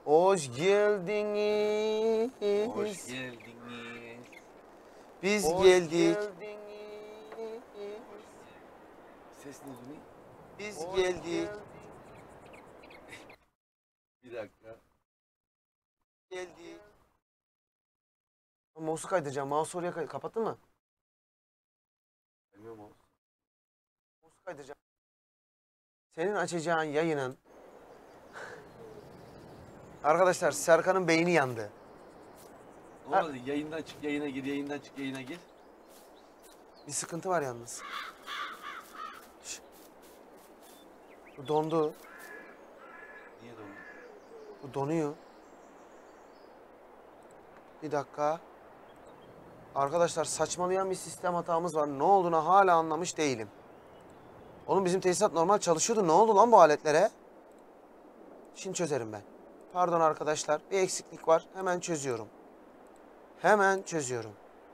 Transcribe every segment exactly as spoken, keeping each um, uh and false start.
Hoş geldiniz. Hoş geldiniz. Biz Hoş geldik. geldiniz. Ses ne Zuni? Biz Hoş geldik. geldin. Bir dakika. Geldik. Mouse'u kaydıracağım. Mouse oraya kay kapattın mı? Bilmiyorum o. Mouse'u kaydıracağım. Senin açacağın yayının arkadaşlar Serkan'ın beyni yandı. Ne oldu? Yayından çık yayına gir, yayından çık yayına gir. Bir sıkıntı var yalnız. Şş. Bu dondu. Niye dondu? Bu donuyor. Bir dakika. Arkadaşlar saçmalayan bir sistem hatamız var. Ne olduğunu hala anlamış değilim. Oğlum bizim tesisat normal çalışıyordu. Ne oldu lan bu aletlere? Şimdi çözerim ben. Pardon arkadaşlar. Bir eksiklik var. Hemen çözüyorum. Hemen çözüyorum.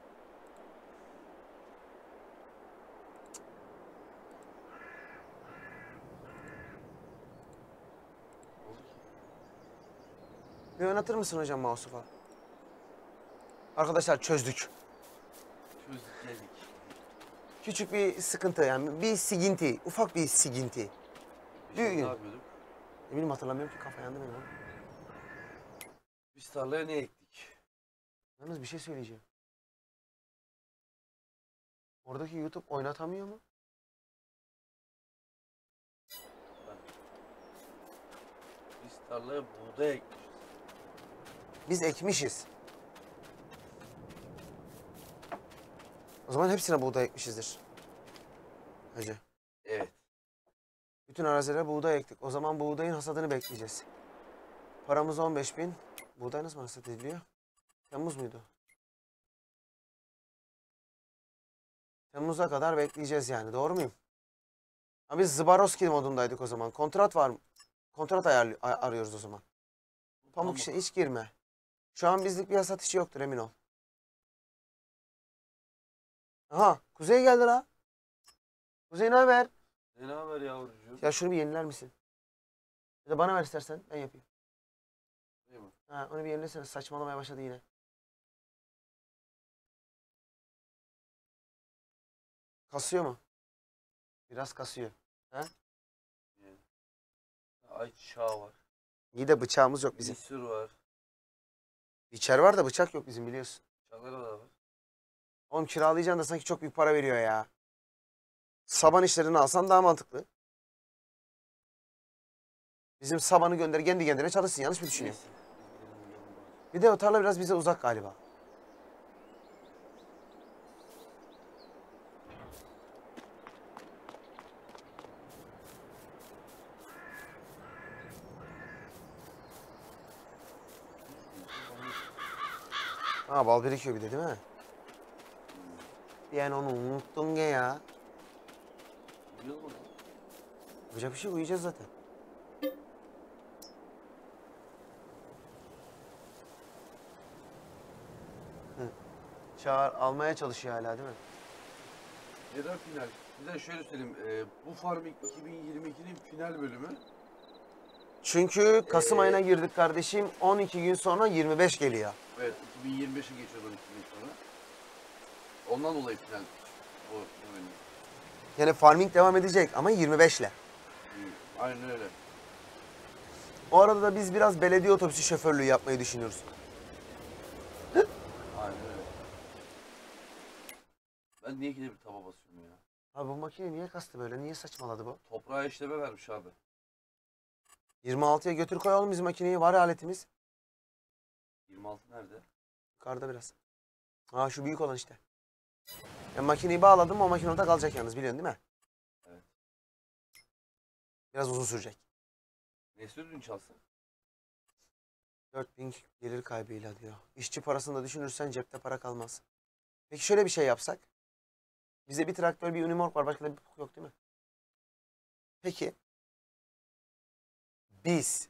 Bir oynatır mısın hocam mouse'u falan? Arkadaşlar çözdük. Çözdük geldik. Küçük bir sıkıntı yani bir siginti. Ufak bir siginti. Biz ne Düğün. yapıyorduk? Ne bileyim hatırlamıyorum ki kafa yandı benim oğlum. Biz tarlaya ne ektik? Yalnız bir şey söyleyeceğim. Oradaki YouTube oynatamıyor mu? Bak. Biz tarlaya buğday ekmişiz. Biz ekmişiz. O zaman hepsine buğday ekmişizdir. Hacı. Evet. Bütün arazilere buğday ektik. O zaman buğdayın hasadını bekleyeceğiz. Paramız on beş bin. Buğday nasıl hasat ediliyor? Temmuz muydu? Temmuz'a kadar bekleyeceğiz yani. Doğru muyum? Ha biz Zbaroski modundaydık o zaman. Kontrat var mı? Kontrat ayarlı- ay- arıyoruz o zaman. Pamuk işe hiç girme. Şu an bizlik bir hasat işi yoktur emin ol. Aha Kuzey geldi la. Kuzey ne haber? Ne haber yavrucuğum? Ya şunu bir yeniler misin? Ya da bana ver istersen ben yapayım. Değil mi? Ha onu bir yenilesene, saçmalamaya başladı yine. Kasıyor mu? Biraz kasıyor. Ha? Yani. Ayçiçeği var. İyi de bıçağımız yok bizim. Mısır var. İçer var da bıçak yok bizim biliyorsun. Çakara da var. Oğlum kiralayacaksın da sanki çok büyük para veriyor ya. Saban işlerini alsan daha mantıklı. Bizim sabanı gönder kendi kendine çalışsın, yanlış mı düşünüyorsun? Neyse. Biz gidelim yanına. Bir de o tarla biraz bize uzak galiba. Ha bal birikiyor bir de değil mi? Yani onu unuttun ya ya. Uyuyalım o zaman. Yapacak bir şey yok, uyuyacağız zaten. Hı. Çağır almaya çalışıyor hala değil mi? Neden final? Bir de şöyle söyleyeyim. E, bu Farming iki bin yirmi ikinin final bölümü. Çünkü Kasım Ee, ayına girdik kardeşim. on iki gün sonra yirmi beş geliyor. Evet, iki bin yirmi beşe geçiyor on iki gün sonra. Ondan dolayı final bu bölüm. Yani farming devam edecek ama yirmi beş ile. Aynen öyle. O arada da biz biraz belediye otobüsü şoförlüğü yapmayı düşünüyoruz. Aynen öyle. Ben niye gidip bir taba basıyorum ya? Abi bu makine niye kastı böyle? Niye saçmaladı bu? Toprağa işleme vermiş abi. yirmi altıya götür koyalım biz makineyi. Var aletimiz. yirmi altı nerede? Yukarıda biraz. Ha şu büyük olan işte. Ben makineyi bağladım, o makine orada kalacak yalnız, biliyorsun değil mi? Evet. Biraz uzun sürecek. Ne sürdün çalsın? dört bin gelir kaybıyla diyor. İşçi parasını da düşünürsen cepte para kalmaz. Peki şöyle bir şey yapsak. Bize bir traktör, bir unimork var. Başka da bir bok yok değil mi? Peki. Biz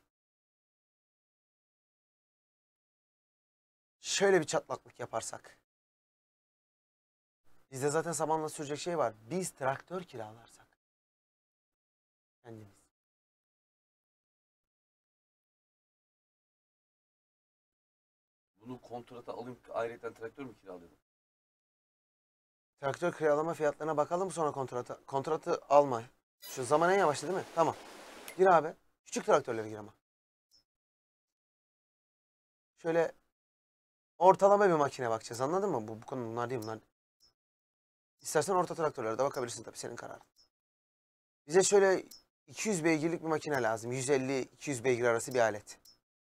şöyle bir çatlaklık yaparsak. Bizde zaten samanla sürecek şey var. Biz traktör kiralarsak. Kendimiz. bunu kontratı alayım ayrıca traktör mü kiralayalım? Traktör kiralama fiyatlarına bakalım sonra kontratı. Kontratı alma. Şu zaman en yavaşta değil mi? Tamam. Gir abi. Küçük traktörlere gir ama. Şöyle ortalama bir makine bakacağız. Anladın mı? Bu, bu konu bunlar değil bunlar. İstersen orta traktörlere de bakabilirsin tabii senin kararın. Bize şöyle iki yüz beygirlik bir makine lazım. yüz elli iki yüz beygir arası bir alet.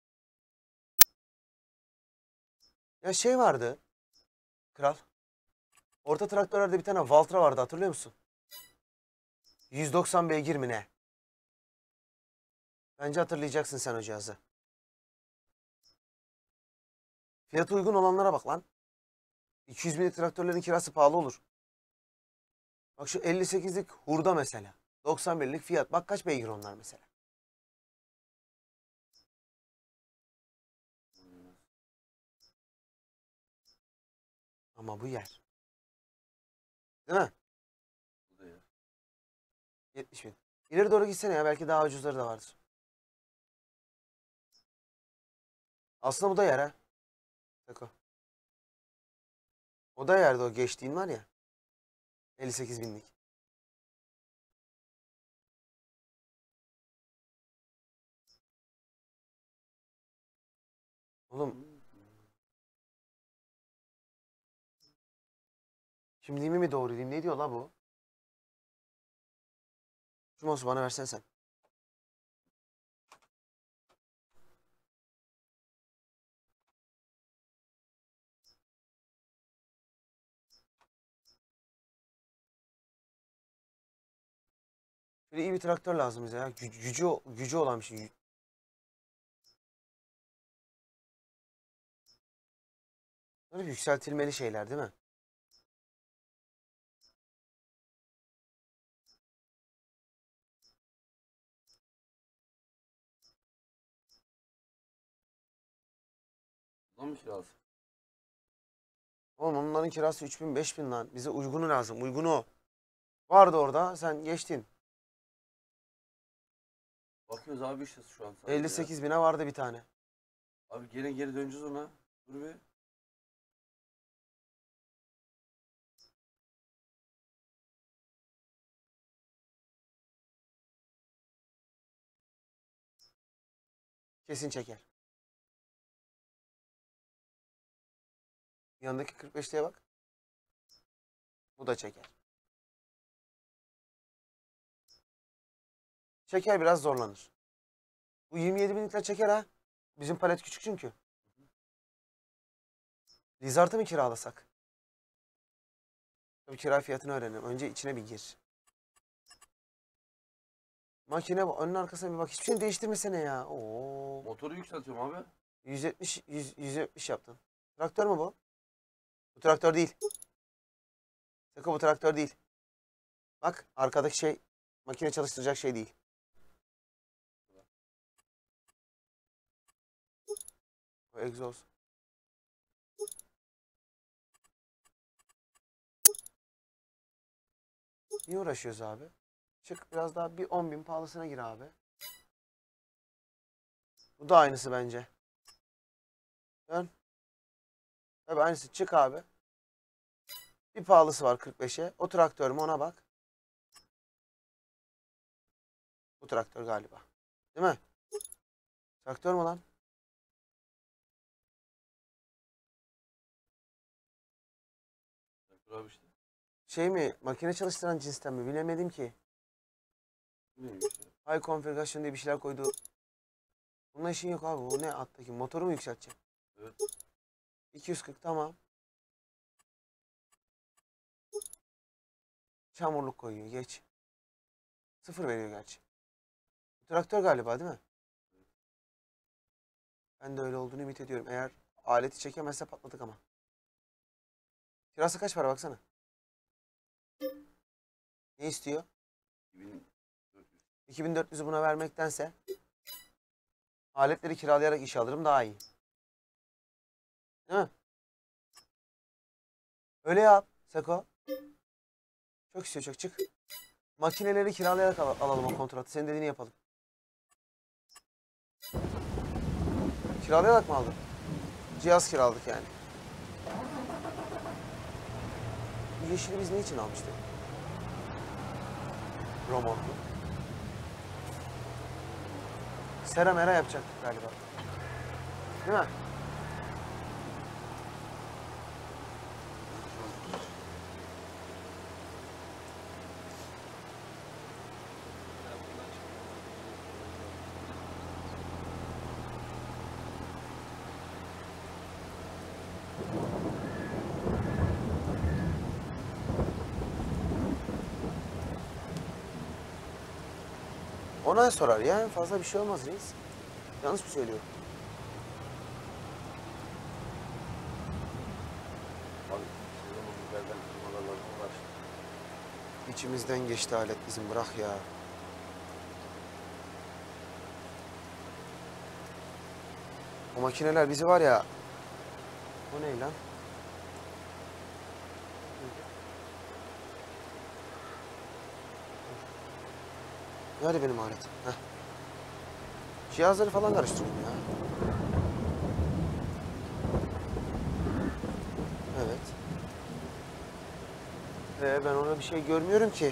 Ya şey vardı. Kral. Orta traktörlerde bir tane Valtra vardı hatırlıyor musun? yüz doksan beygir mi ne? Bence hatırlayacaksın sen o cihazı. Fiyatı uygun olanlara bak lan. iki yüz binlik traktörlerin kirası pahalı olur. Bak şu elli sekizlik hurda mesela. doksan birlik fiyat. Bak kaç beygir onlar mesela. Ama bu yer. Değil mi? Bu da ya. yetmiş bin. İleri doğru gitsene ya. Belki daha ucuzları da vardır. Aslında bu da yer ha. Bak o. O da yerde o geçtiğin var ya. elli sekiz binlik. Oğlum kimliğimi mi doğru diyeyim? Ne diyor la bu? Şu mouse'u bana versene sen. Şöyle iyi bir traktör lazım bize ya. Gü- gücü, gücü olan bir şey. Böyle yükseltilmeli şeyler değil mi? Bundan mı kiralsın? Oğlum onların kirası üç bin beş bin lan. Bize uygunu lazım. Uygunu o. Vardı orada. Sen geçtin. Bakıyoruz abi işte şu an sadece ya. elli sekiz bine vardı bir tane. Abi geri geri döneceğiz ona. Dur bir. Kesin çeker. Yanındaki kırk beşliğe bak. Bu da çeker. Çeker biraz zorlanır. Bu yirmi yedi binlikler çeker ha. Bizim palet küçük çünkü. Lizard'ı mı kiralasak? Tabii kira fiyatını öğrenelim. Önce içine bir gir. Makine bu. Önün arkasına bir bak. Hiçbir şey değiştirmesene ya. Oo. Motoru yükseltiyorum abi. yüz yetmiş, yüz, yüz yetmiş yaptın. Traktör mü bu? Bu traktör değil. Seko bu traktör değil. Bak arkadaki şey makine çalıştıracak şey değil. O egzoz. Niye uğraşıyoruz abi? Çık biraz daha bir on bin pahalısına gir abi. Bu da aynısı bence. Dön. Tabii aynısı. Çık abi. Bir pahalısı var kırk beşe. O traktör mü ona bak. Bu traktör galiba. Değil mi? Traktör mü lan? Traktör abi işte. Şey mi? Makine çalıştıran cinsten mi? Bilemedim ki. Bu neymiş ya? High configuration diye bir şeyler koydu. Bununla işin yok abi. Bu ne alttaki? Motoru mu yükseltecek? Evet. iki yüz kırk tamam. Çamurluk koyuyor. Geç. Sıfır veriyor gerçi. Traktör galiba değil mi? Ben de öyle olduğunu ümit ediyorum. Eğer aleti çekemezse patladık ama. Kirası kaç para baksana. Ne istiyor? iki bin dört yüz. iki bin dört yüzü buna vermektense aletleri kiralayarak iş alırım daha iyi. Değil mi? Öyle yap Seko. Çok istiyor çok çık. Makineleri kiralayarak al alalım o kontratı. Senin dediğini yapalım. Kiralayarak mı aldın? cihaz kiraladık yani. Bu yeşili biz ne için almıştık? Romorku. Sera mera yapacaktık galiba. Değil mi? Ona sorar ya. Fazla bir şey olmaz reis. Yanlış mı söylüyorum? Abi sezonun biberden kırmalarla uğraştık. İçimizden geçti alet bizim. Bırak ya. O makineler bizi var ya. O ne lan? Nerede benim alet? Heh. Cihazları falan karıştırıyorum ya. Evet. Ee, ben ona bir şey görmüyorum ki.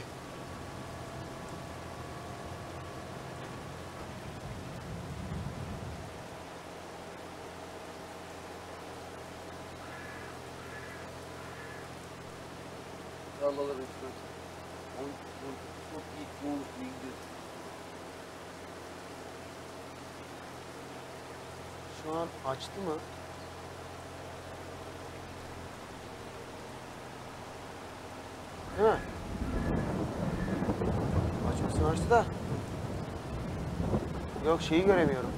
Tarlalar üstüne. On, on, çok iyi, çoğu bilgi. Şu an açtı mı? Değil mi? Açmasını açtı da. Yok şeyi göremiyorum.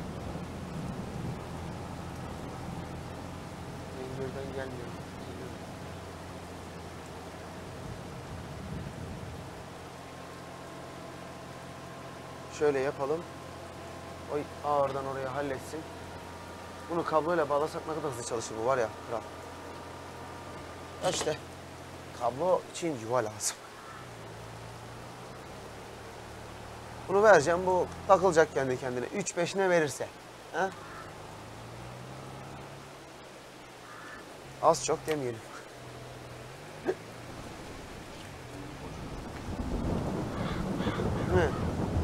Engelden gelmiyor. Şöyle yapalım. O ağırdan oraya halletsin. Bunu kabloyla bağlasak ne kadar hızlı çalışır bu var ya. Kral. Ya işte. Kablo için yuva lazım. Bunu vereceğim. Bu takılacak kendi kendine. Üç beş ne verirse. Ha? Az çok demeyelim. Değil mi?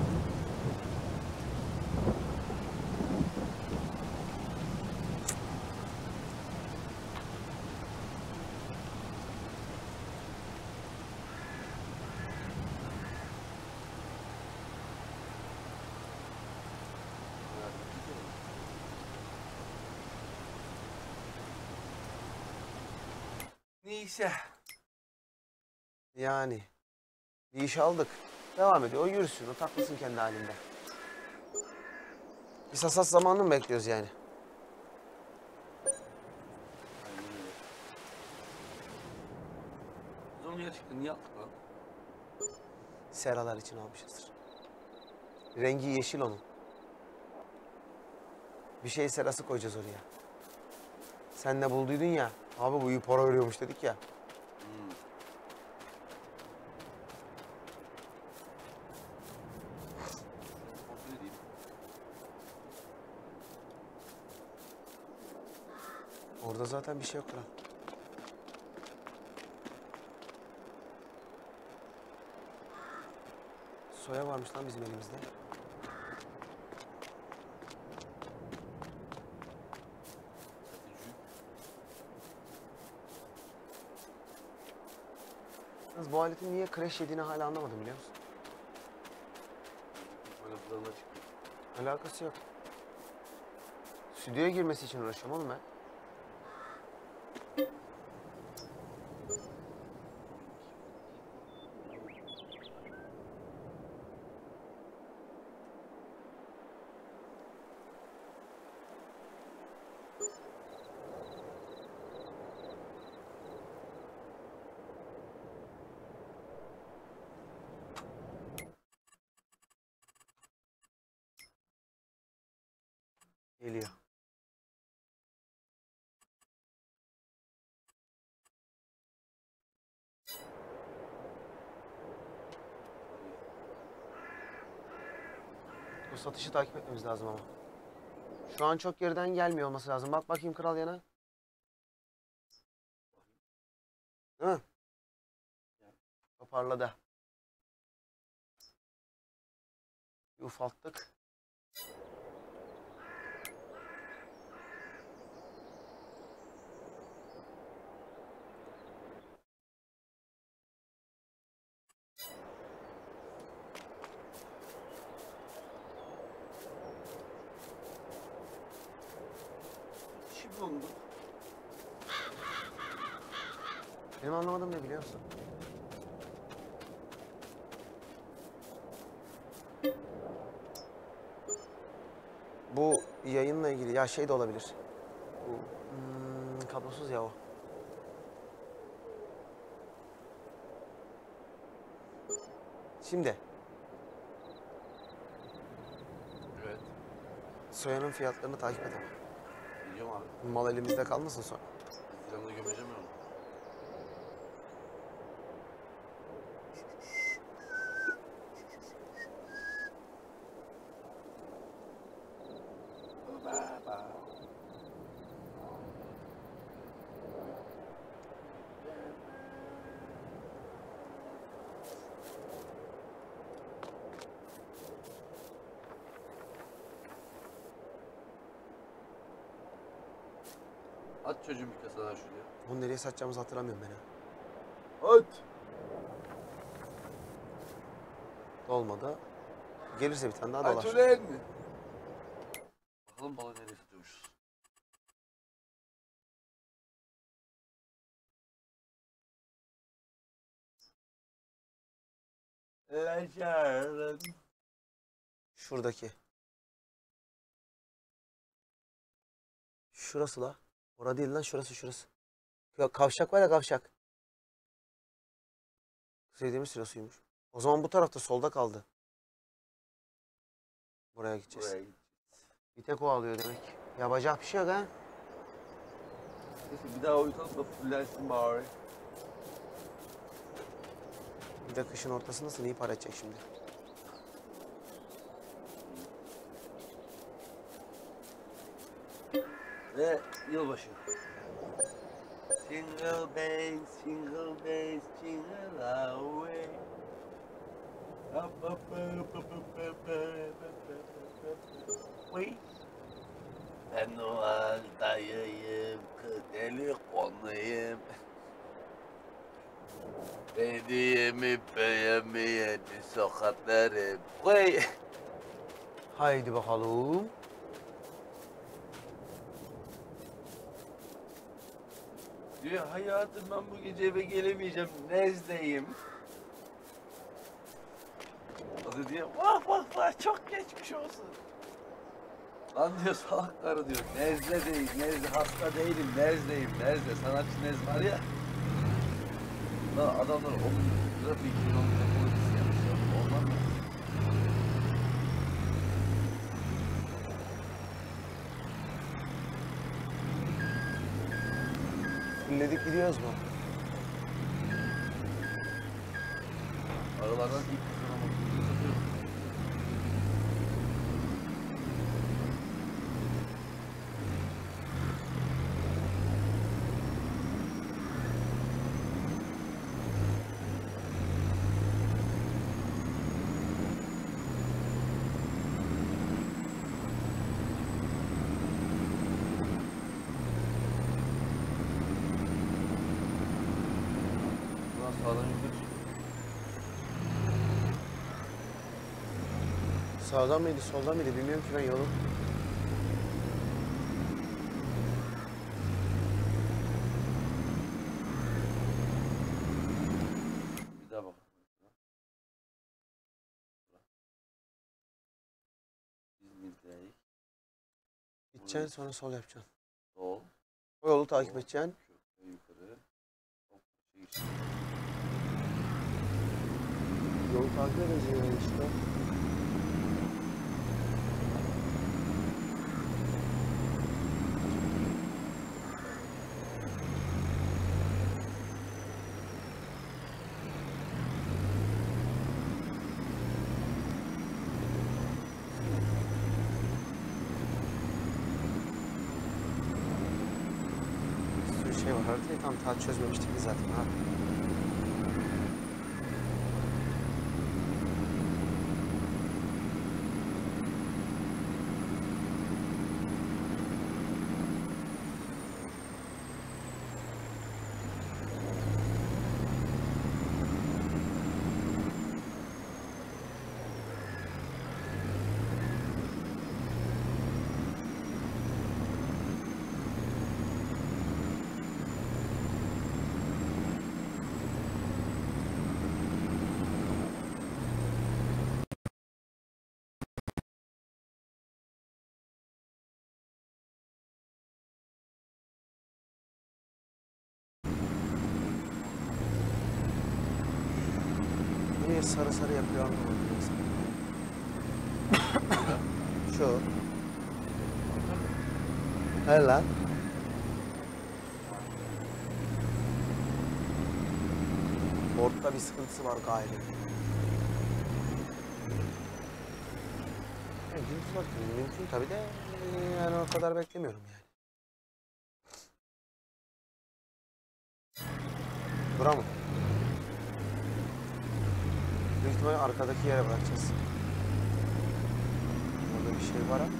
Neyse. Yani. Bir iş aldık. Devam ediyor. O yürüsün. O takılsın kendi halinde. Biz hasat zamanını mı bekliyoruz yani? Aynen öyle. Biz onu gerçekten niye yaptık lan? Seralar için almışızdır. Rengi yeşil onun. Bir şey serası koyacağız oraya. Sen ne bulduydun ya. Abi bu iyi para veriyormuş dedik ya. Hmm. Kontrol edeyim. Orada zaten bir şey yok lan. Soya varmış lan bizim elimizde. Yalnız bu aletin niye crash yediğini hala anlamadım biliyor musun? Böyle buranına çıktı. Alakası yok. Stüdyoya girmesi için uğraşıyorum oğlum ben. Geliyor. O satışı takip etmemiz lazım ama. Şu an çok geriden gelmiyor olması lazım. Bak bakayım kral yana. Değil mi? Toparladı. Bir ufalttık. Şimdi oldu. Benim anlamadığım ne biliyor musun? Bu yayınla ilgili ya şey de olabilir. Bu hmm, kablosuz ya o. Şimdi Evet. soyanın fiyatlarını takip edelim. Biliyorum abi. Mal elimizde kalmasın sonra. Haziran'da gömeceğim ben onu. At çocuğum bir kasa daha şuraya. Bunu nereye satacağımızı hatırlamıyorum ben ha. At. Olmadı. Gelirse bir tane daha At dolar. ulan. Bakalım balığı nereye tutuyormuşuz. Leşerden. Şuradaki. Şurası la. Orada değil lan şurası şurası. Ya kavşak var ya kavşak. Sevdiğimiz sırasıymış. O zaman bu tarafta solda kaldı. Buraya gideceğiz. Buraya git. Bir tek o alıyor demek. Yapacak bir şey yok ha. Neyse bir daha uyutalım da fullensin bari. Bir de kışın ortasındasın iyi para edecek şimdi. Ve yılbaşı. Single days, single days, jingle away. Up, up, up, up, up, up, up, up, up, up. Wait. Ben Noel dayıyım, kıdeli konuyum. Hediyemi beğenmeyen sokaklarım. Wait. Haydi bakalım. Diyor hayatım ben bu gece eve gelemeyeceğim. Nezdeyim. O da diyor vah vah vah çok geçmiş olsun. Lan diyor salak karı diyor. Nezle değil, nezle hasta değilim, nezdeyim, nezle. Sanatçı nez var ya. Lan adamlar o trafik kilometre polisi yapmışlar. Ondan mı? Fulledik gidiyoruz mu? Aralardan ilk kazanamadım. Ulan sağdan yukarı çık. Sağdan mıydı soldan mıydı bilmiyorum ki ben yolu. Bir daha bak. İzmir'deyiz. Gideceksin sonra sol yapacaksın. Sol. O yolu takip sol, edeceksin. Köprü yukarı. Hop, şey işte. Yolu takip edeceğiz işte. şey var. Haritayı tam ta çözmemiştik biz zaten abi. Niye sarı sarı yapıyor anlamadım. Şu. He lan. Board'da bir sıkıntısı var galiba. Yani gündüz vakti mümkün tabii de yani o kadar beklemiyorum yani. Bura mı? Büyük ihtimalle arkadaki yere bırakacağız. Orada bir şey var ha.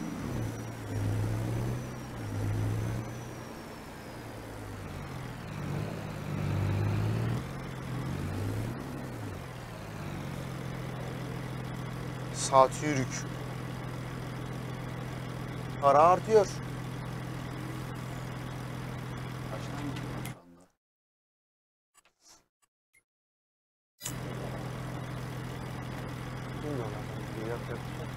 Saat yürük. Para artıyor. Kaçtan gidiyor şu anda? Bilmiyorum. Yok yok.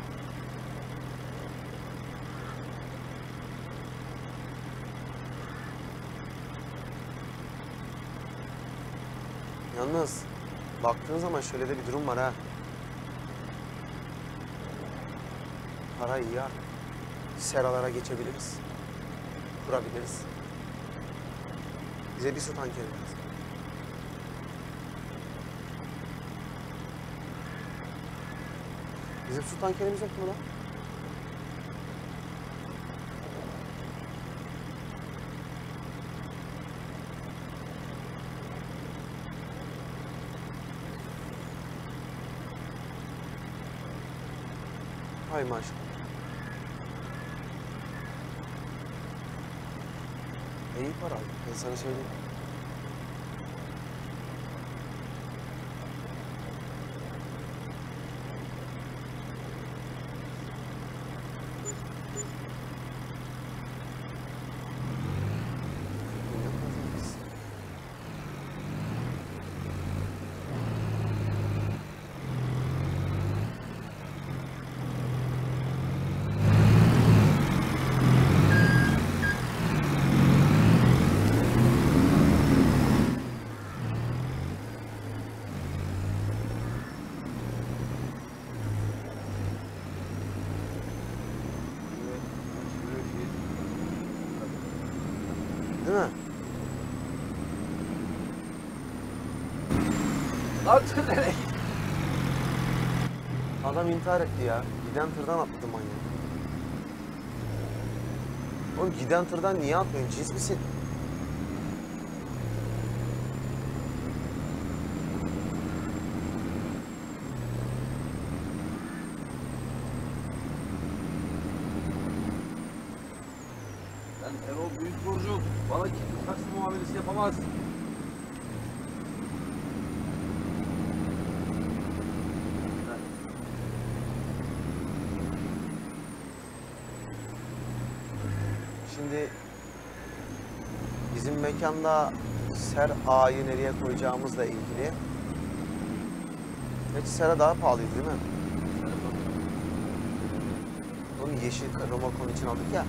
Yalnız baktığın zaman şöyle de bir durum var ha. Para iyi ya. Seralara geçebiliriz. Kurabiliriz. Bize bir su tankeri lazım. Bizim su tankerimiz yok mu lan? Hay maşallah. İyi para aldık, ben sana söyleyeyim. Değil mi? Lan sen nereye gidiyorsun? Adam intihar etti ya. Giden tırdan atladı manyak. Oğlum giden tırdan niye atlıyorsun? Cins misin? Ben Erol Büyük Burcu bana kimse taksi muamelesi yapamaz. Şimdi bizim mekanda Ser A'yı nereye koyacağımızla ilgili. Gerçi Ser'a daha pahalıydı değil mi? Onu yeşil Romacon için aldık ya.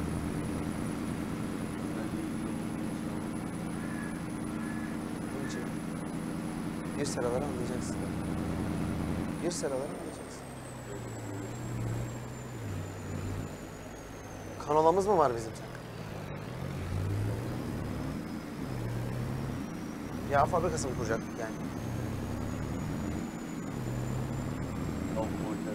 Onun için bir Sera'ları anlayacaksın. Bir Sera'ları anlayacaksın. Kanolamız mı var bizim sen? Yağ fabrikası mı kuracaktık yani? Yok monitör.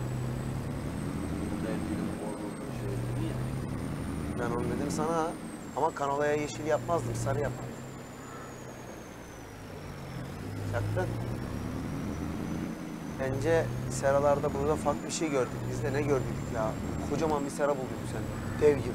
Ben onu dedim sana Ama kanolaya yeşil yapmazdım, sarı yapardım. Çaktın. Bence seralarda burada farklı bir şey gördük. Biz de ne gördük ya? Kocaman bir sera bulduk sen. Dev gibi.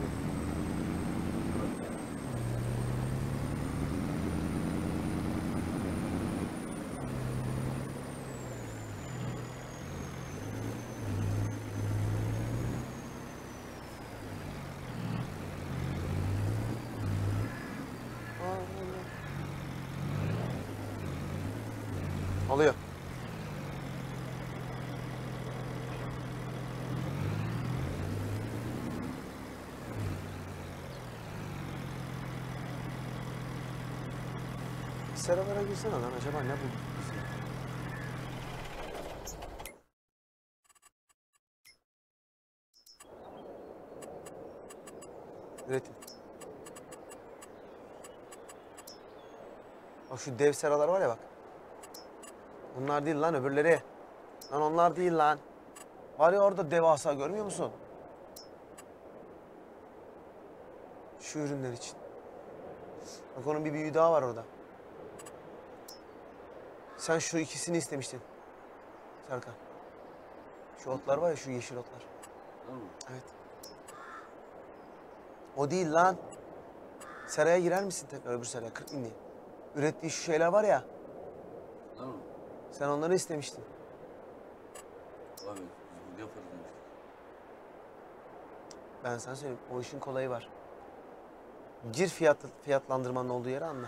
Oluyor. Seralara girsene lan. Acaba ne bulduk biz ya? Üretim. Bak şu dev seralar var ya bak. Onlar değil lan öbürleri. Lan onlar değil lan. Var ya orada devasa görmüyor musun? Şu ürünler için. Bak onun bir büyüğü daha var orada. Sen şu ikisini istemiştin. Serkan. Şu otlar var ya şu yeşil otlar. Tamam mı? Evet. O değil lan. Seraya girer misin tekrar öbür seraya? kırk bin diye. Ürettiği şu şeyler var ya. Tamam mı? Sen onları istemiştin. Abi biz bunu yaparız demiştik. Ben sana söyleyeyim. O işin kolayı var. Gir fiyat, fiyatlandırmanın olduğu yere anla.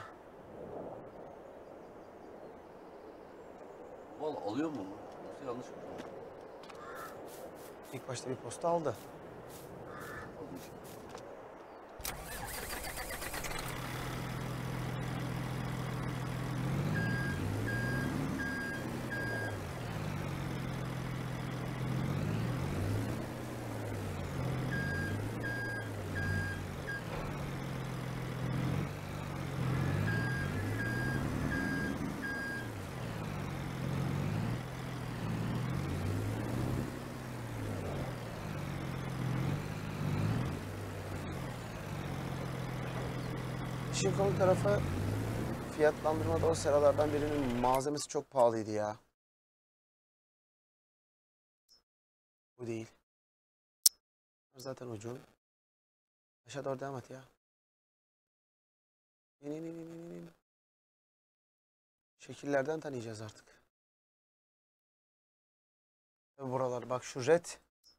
Valla alıyor mu? Yoksa yanlış mı? İlk başta bir posta aldı. Almış. İşin komik tarafı fiyatlandırmada o seralardan birinin malzemesi çok pahalıydı ya. Bu değil. Zaten ucun. Aşağı doğru devam et ya. İn in in in in in. Şekillerden tanıyacağız artık. Ve buralar bak şu red.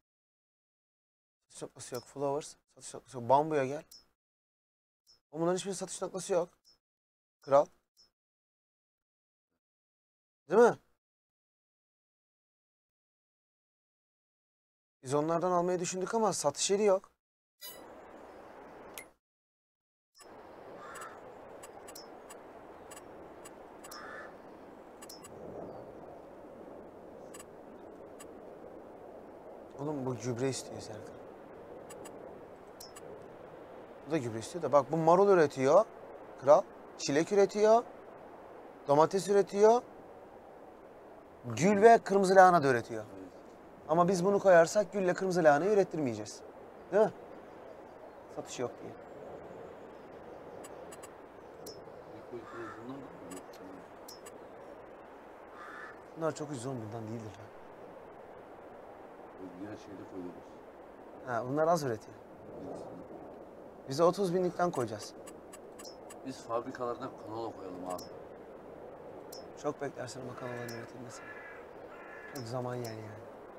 Satış noktası yok. Flowers. Satış noktası yok. Bambuya gel. Bunların hiçbir satış noktası yok. Kral. Değil mi? Biz onlardan almayı düşündük ama satış yeri yok. Oğlum bu gübre istiyor Serkan. Bu da gübre istiyor da bak bu marul üretiyor. Kral. Çilek üretiyor. Domates üretiyor. Gül ve kırmızı lahana da üretiyor. Evet. Ama biz bunu koyarsak gülle kırmızı lahanayı ürettirmeyeceğiz. Değil mi? Satış yok diye. Bir koydukları bunlar da mı? Yok, tamam. Bunlar çok ucuz oğlum bundan değildir lan. O diğer şeyde koyuyoruz. Ha, bunlar az üretiyor. Bize otuz binlikten koyacağız. Biz fabrikalardan kanola koyalım abi. Çok beklersin makarnaların üretilmesini. Çok zaman yer yani.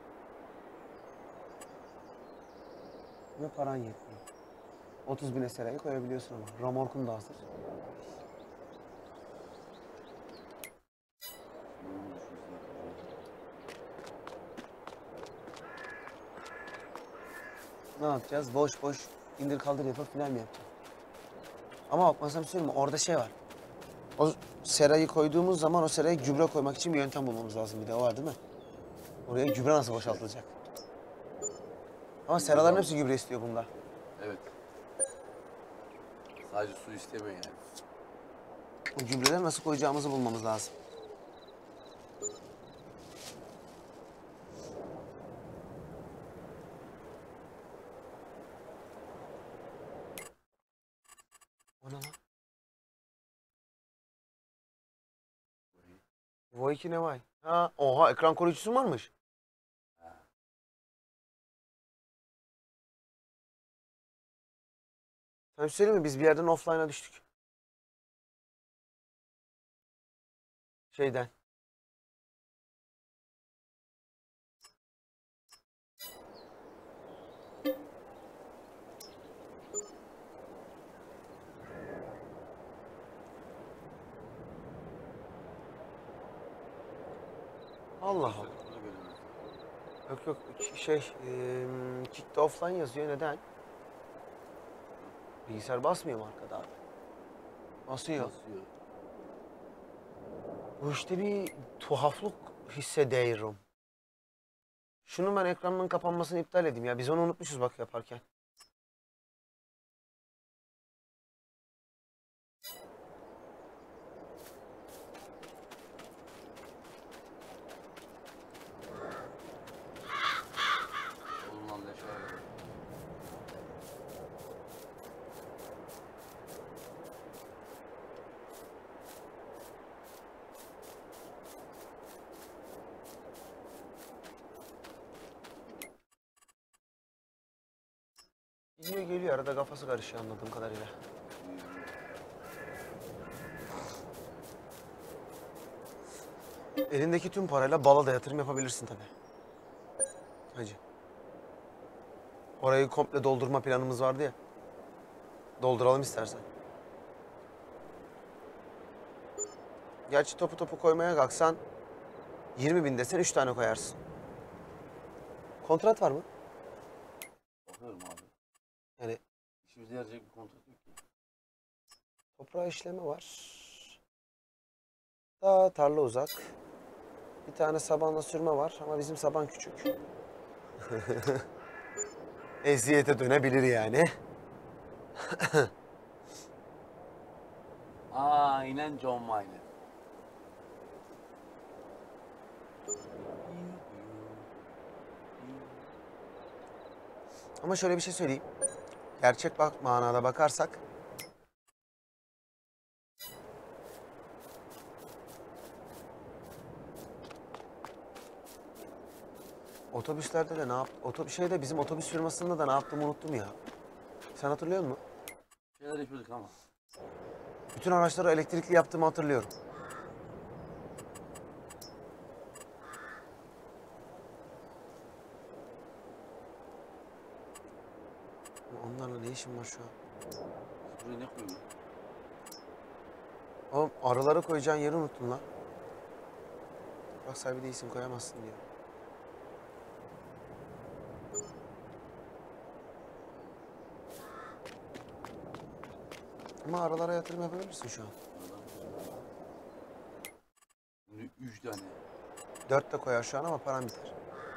Ve paran yetmiyor. otuz bine serayı koyabiliyorsun ama. Ramorkun da hazır. Bunu düşünsene. Ne yapacağız? Boş boş indir kaldır yapıp final mi yapacağız? Ama bak ben sana bir şey söyleyeyim mi? Orada şey var. O serayı koyduğumuz zaman o seraya gübre koymak için bir yöntem bulmamız lazım bir de. O var değil mi? Oraya gübre nasıl boşaltılacak? Ama seraların hepsi gübre istiyor bunda. Evet. Sadece su istemiyor yani. O gübreleri nasıl koyacağımızı bulmamız lazım. O iki ne var? Ha, oha ekran koruyucusu mu varmış? Sen söyleyeyim mi? Biz bir yerden offline'a düştük. Şeyden. Allah Allah. Yok yok şey eee Kick'te offline yazıyor. Neden? Bilgisayar basmıyor mu arkada abi? Basıyor. Basıyor. Bu işte bir tuhaflık hissediyorum. Şunu ben ekranın kapanmasını iptal edeyim ya. Biz onu unutmuşuz bak yaparken. Oğlum lan leş var ya. Gidiyor geliyor arada kafası karışıyor anladığım kadarıyla. Elindeki tüm parayla bala da yatırım yapabilirsin tabii. Hacı. Orayı komple doldurma planımız vardı ya. Dolduralım istersen. Gerçi topu topu koymaya kalksan yirmi bin desen üç tane koyarsın. Kontrat var mı? Bakıyorum abi. Yani İşimize yarayacak bir kontrat yok ki. toprağa işleme var. Daha tarla uzak. Bir tane sabanla sürme var ama bizim saban küçük. Eziyete dönebilir yani. Aynen John Wayne. Ama şöyle bir şey söyleyeyim. Gerçek bak manada bakarsak otobüslerde de ne yap otobüs şeyde bizim otobüs firmasında da ne yaptığımı unuttum ya. Sen hatırlıyor musun? Şeyler yapıyorduk ama. Bütün araçları elektrikli yaptığımı hatırlıyorum. Ama onlarla ne işim var şu an? Buraya ne koyuyor? Oğlum arıları koyacağın yeri unuttun lan. Bak sahibi değilsin koyamazsın diyor. Ama aralara yatırım yapabilirsin şu an. Bunu üç tane. Dört de koyar şu an ama param biter.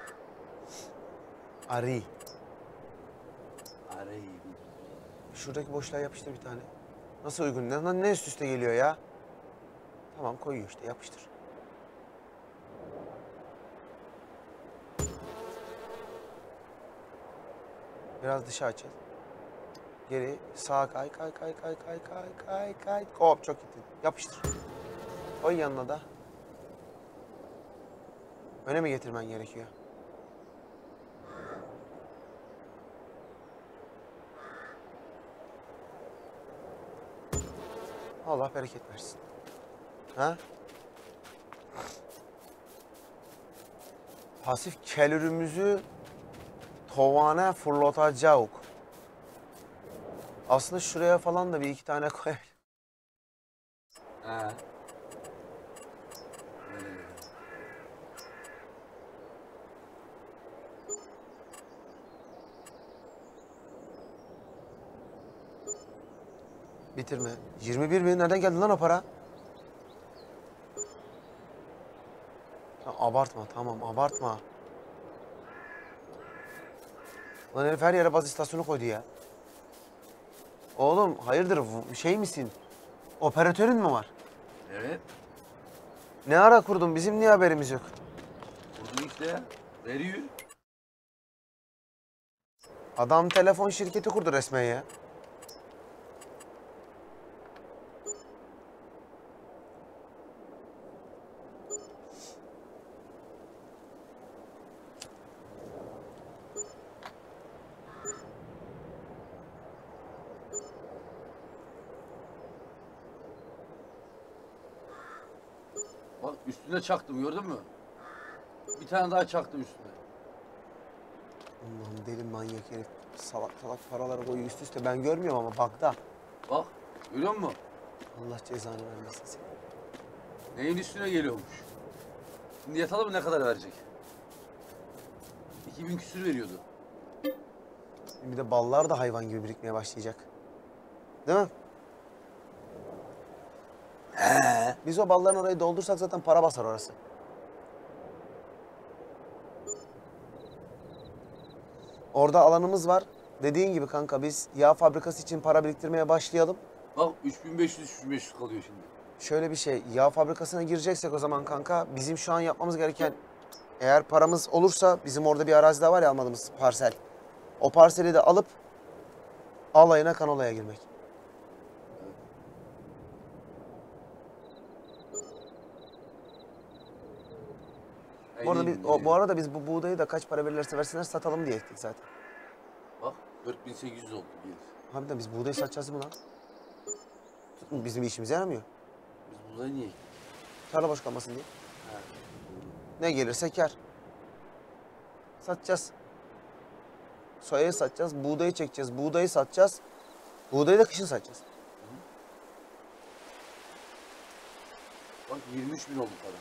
Arı. Arayı. Şuradaki boşluğa yapıştır bir tane. Nasıl uygun? Ne, ne üst üste geliyor ya? Tamam koyuyor işte yapıştır. Biraz dışa açıl. Geri sağa kay kay kay kay kay kay kay kay. Hop çok gittin. Yapıştır. Koy yanına da. Öne mi getirmen gerekiyor? Allah bereket versin. Ha? Pasif kelürümüzü tovana fırlatacağız. Aslında şuraya falan da bir iki tane koy. He. Öyle dedi. Bitirme. yirmi bir bin nereden geldi lan o para? Ya abartma tamam abartma. Lan herif her yere baz istasyonu koydu ya. Oğlum hayırdır bu- şey misin? Operatörün mü var? Evet. Ne ara kurdun? Bizim niye haberimiz yok? Vurdun işte ya. Veriyor. Adam telefon şirketi kurdu resmen ya. Üstüne çaktım gördün mü? Bir tane daha çaktım üstüne. Allah'ım deli manyak herif. Salak salak paraları koyuyor üst üste. Ben görmüyorum ama bak da. Bak görüyor musun? Allah cezanı vermesin seni. Neyin üstüne geliyormuş? Şimdi yatalım mı ne kadar verecek? iki bin küsür veriyordu. Bir de ballar da hayvan gibi birikmeye başlayacak. Değil mi? He. Biz o balların orayı doldursak zaten para basar orası. Orada alanımız var. Dediğin gibi kanka biz yağ fabrikası için para biriktirmeye başlayalım. Bak üç bin beş yüz üç bin beş yüz kalıyor şimdi. Şöyle bir şey, yağ fabrikasına gireceksek o zaman kanka bizim şu an yapmamız gereken, eğer paramız olursa bizim orada bir arazi daha var ya almadığımız parsel. O parseli de alıp alayına kanolaya girmek. Bu arada, biz, o, bu arada biz bu buğdayı da kaç para verirlerse versinler satalım diye ettik zaten. Bak dört bin sekiz yüz oldu gelir. Harbiden biz buğdayı satacağız mı lan? Bizim bir işimize yaramıyor. Biz buğdayı niye ektik? Tarla boş kalmasın diye. He. Ne gelirse kar. Satacağız. Soyayı satacağız, buğdayı çekeceğiz, buğdayı satacağız. Buğdayı da kışın satacağız. Bak yirmi üç bin oldu para.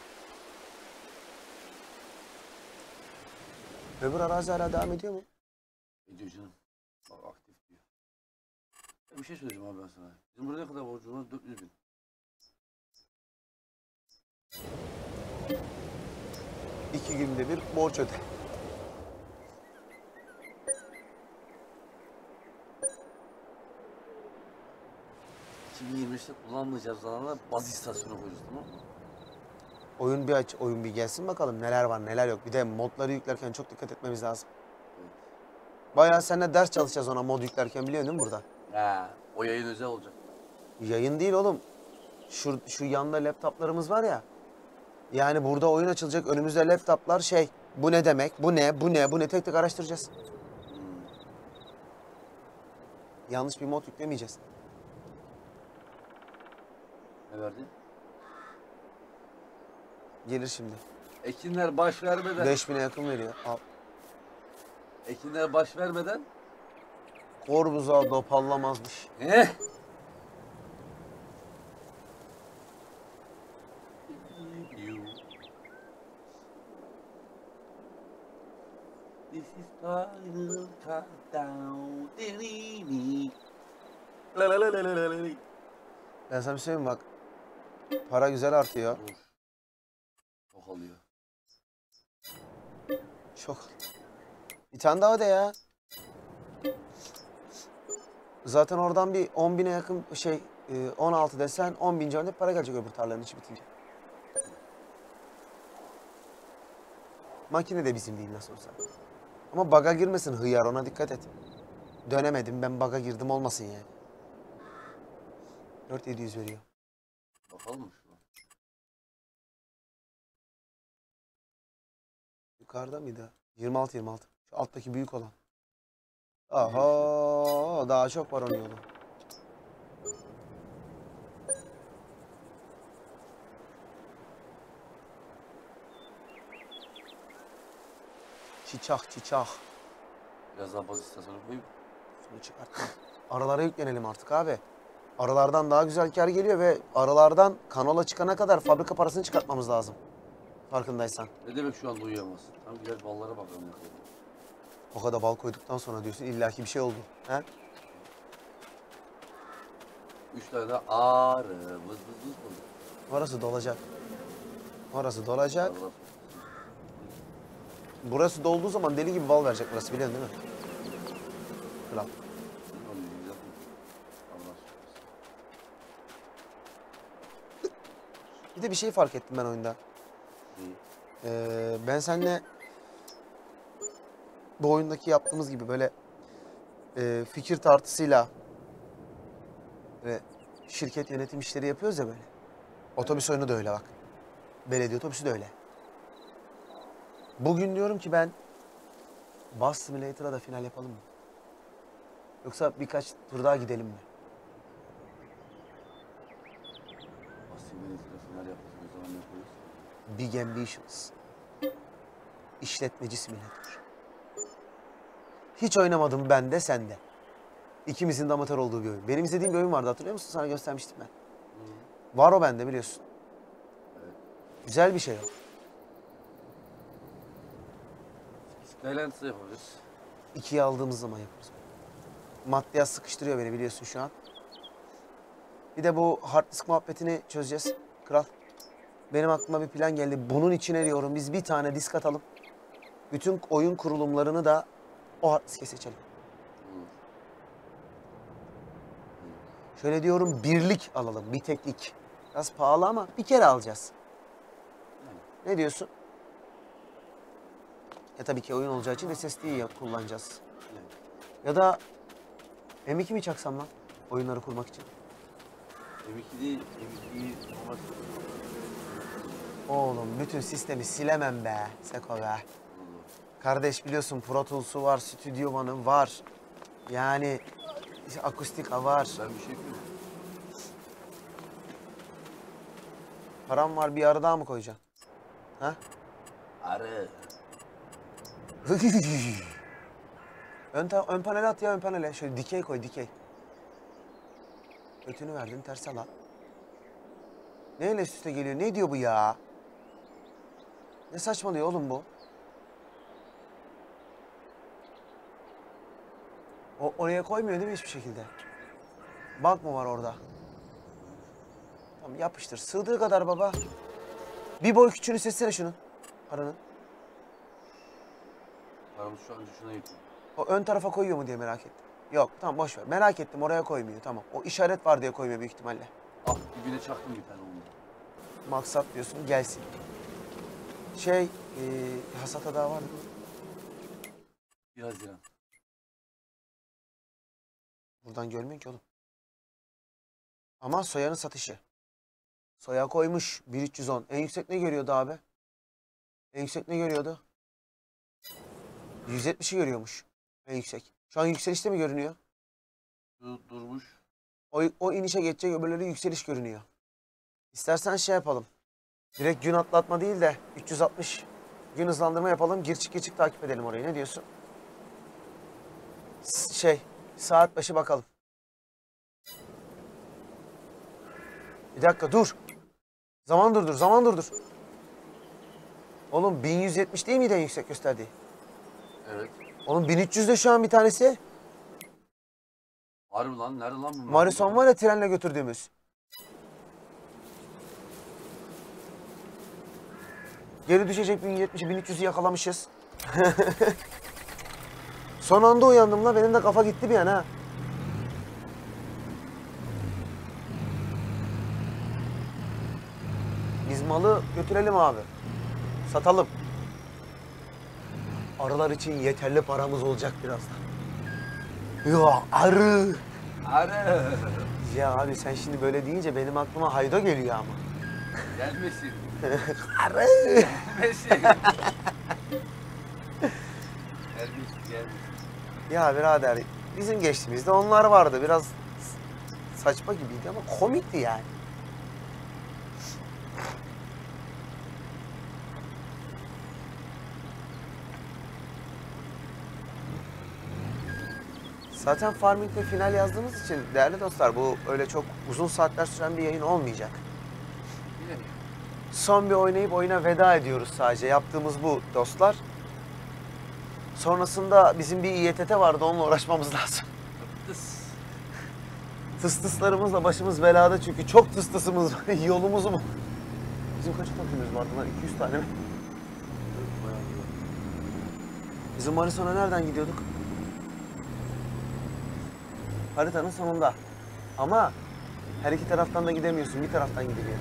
Öbür arazi hala devam ediyor mu? Ediyor canım. Bak aktif diyor. Ya bir şey söyleyeceğim abi ben sana. Bizim burada ne kadar borcumuz var? dört yüz bin. İki günde bir borç öde. iki bin yirmi üçte kullanmayacağız zamanlar baz istasyonu koyacağız tamam mı? Oyun bir aç, oyun bir gelsin bakalım neler var neler yok. Bir de modları yüklerken çok dikkat etmemiz lazım. Evet. Bayağı seninle ders çalışacağız ona mod yüklerken biliyorsun değil mi burada? He. O yayın özel olacak. Yayın değil oğlum. Şu, şu yanda laptoplarımız var ya. Yani burada oyun açılacak önümüzde laptoplar şey. Bu ne demek? Bu ne? Bu ne? Bu ne? Tek tek araştıracağız. Hmm. Yanlış bir mod yüklemeyeceğiz. Ne verdin? Gelir şimdi. Ekinler baş vermeden. beş bine yakın veriyor. Al. Ekinler baş vermeden. Kor buzağı dopallamazmış. Eh. This is final countdown. La la la la la la la. Ben sana bir söyleyeyim mi bak. Para güzel artıyor. Dur. Çok alıyor. Çok. Bir tane daha öde ya. Zaten oradan bir on bine yakın şey e, on altı desen on bin civarında para gelecek öbür tarlanın içi bitince. Makine de bizim değil nasıl olsa. Ama baga girmesin hıyar ona dikkat et. Dönemedim ben baga girdim olmasın yani. dört bin yedi yüz veriyor. Bakalım mı şuna? Yukarıda mıydı? yirmi altı yirmi altı. Şu alttaki büyük olan. Aha daha çok var onun yolu. Çiçak çiçak. Biraz daha baz istasyonu koyayım. Şunu çıkarttım. Aralara yüklenelim artık abi. Aralardan daha güzel kar geliyor ve aralardan kanola çıkana kadar fabrika parasını çıkartmamız lazım. Farkındaysan. Ne demek şu anda uyuyamazsın? Tam gider ballara bakalım ne kadar. O kadar bal koyduktan sonra diyorsun illaki bir şey oldu. He? Üç tane de arı vız vız vız vız. Orası dolacak. Orası dolacak. Allah. Burası dolduğu zaman deli gibi bal verecek burası biliyorsun değil mi? Kral. Allah. Bir de bir şey fark ettim ben oyunda. İyi. Ee, ben seninle bu oyundaki yaptığımız gibi böyle e, fikir tartısıyla ve şirket yönetim işleri yapıyoruz ya böyle. Otobüs oyunu da öyle bak. Belediye otobüsü de öyle. Bugün diyorum ki ben Bus Simulator'a da final yapalım mı? Yoksa birkaç tur daha gidelim mi? Asimile final yaptık o zaman yapıyoruz. Big Ambitions. İşletmeci simülatör. Hiç oynamadım ben de sen de. İkimizin de amatör olduğu bir oyun. Benim izlediğim bir oyun vardı, hatırlıyor musun? Sana göstermiştim ben. Var o bende, biliyorsun. Evet. Güzel bir şey o. Skylands'ı yapabiliriz. İkiye aldığımız zaman yaparız. Maddiyat sıkıştırıyor beni, biliyorsun şu an. Bir de bu hard disk muhabbetini çözeceğiz. Kral. Benim aklıma bir plan geldi. Bunun içine diyorum biz bir tane disk atalım. Bütün oyun kurulumlarını da o hard diske seçelim. Şöyle diyorum, birlik alalım, bir teklik. Biraz pahalı ama bir kere alacağız. Ne diyorsun? Ya tabii ki oyun olacağı için S S D'yi kullanacağız. Ya da M iki mi çaksam lan oyunları kurmak için? M iki değil, M ikiyi olmaz. Oğlum bütün sistemi silemem be Seko be. Kardeş biliyorsun Pro Tools'u var, Studio One'ı var. Yani işte akustik var. Ben bir şey yapıyorum. Param var, bir arı daha mı koyacaksın? Ha? Arı. ön, ta- ön panele at ya, ön panele. Şöyle dikey koy, dikey. Ötünü verdin, ters al. Neyle üst üste geliyor? Ne diyor bu ya? Ne saçmalıyor oğlum bu? O oraya koymuyor değil mi hiçbir şekilde? Bug mı var orada? Tamam yapıştır. Sığdığı kadar baba. Bir boy küçüğünü seçsene şunun. Paranın. Paramız şu an şuna yetiyor. O ön tarafa koyuyor mu diye merak ettim. Yok tamam boş ver. Merak ettim, oraya koymuyor, tamam. O işaret var diye koymuyor büyük ihtimalle. Ah, dibine çaktım bir tane onu. Maksat diyorsun gelsin. Şey, e, hasata daha var mı? Bir Haziran. Buradan görmüyorsun ki oğlum. Ama Soya'nın satışı. Soya koymuş bin üç yüz on. En yüksek ne görüyordu abi? En yüksek ne görüyordu? yüz yetmişi görüyormuş. En yüksek. Şu an yükselişte mi görünüyor? Dur, durmuş. O, o inişe geçecek, öbürleri yükseliş görünüyor. İstersen şey yapalım. Direkt gün atlatma değil de üç yüz altmış gün hızlandırma yapalım. Gir çık gir çık takip edelim orayı. Ne diyorsun? S- Şey, saat başı bakalım. Bir dakika dur. Zaman durdur, zaman durdur. Oğlum bin yüz yetmiş değil miydi en yüksek gösterdiği? Evet. Oğlum bin üç yüz de şu an bir tanesi. Harbi lan, nerede lan bu? Marison var ya, trenle götürdüğümüz. Geri düşecek bin yetmişi, bin üç yüzü yakalamışız. Son anda uyandım la, benim de kafa gitti bir an ha. Biz malı götürelim abi. Satalım. Arılar için yeterli paramız olacak birazdan. Ya arı. Arı. Ya abi sen şimdi böyle deyince benim aklıma haydo geliyor ama. Gelmesin. Arı. Gelmesin. Gelmesin, gelmesin. Ya birader bizim geçtiğimizde onlar vardı. Biraz saçma gibiydi ama komikti yani. Zaten Farming'de final yazdığımız için değerli dostlar, bu öyle çok uzun saatler süren bir yayın olmayacak. Yine mi? Son bir oynayıp oyuna veda ediyoruz sadece. Yaptığımız bu dostlar. Sonrasında bizim bir İ Y T T vardı, onunla uğraşmamız lazım. Tıs. Tıs tıslarımızla başımız belada çünkü çok tıs tısımız var. Yolumuz mu? Bizim kaç takımımız vardı lan? iki yüz tane mi? Bizim Marison'a nereden gidiyorduk? Haritanın sonunda. Ama her iki taraftan da gidemiyorsun. Bir taraftan gidiliyor.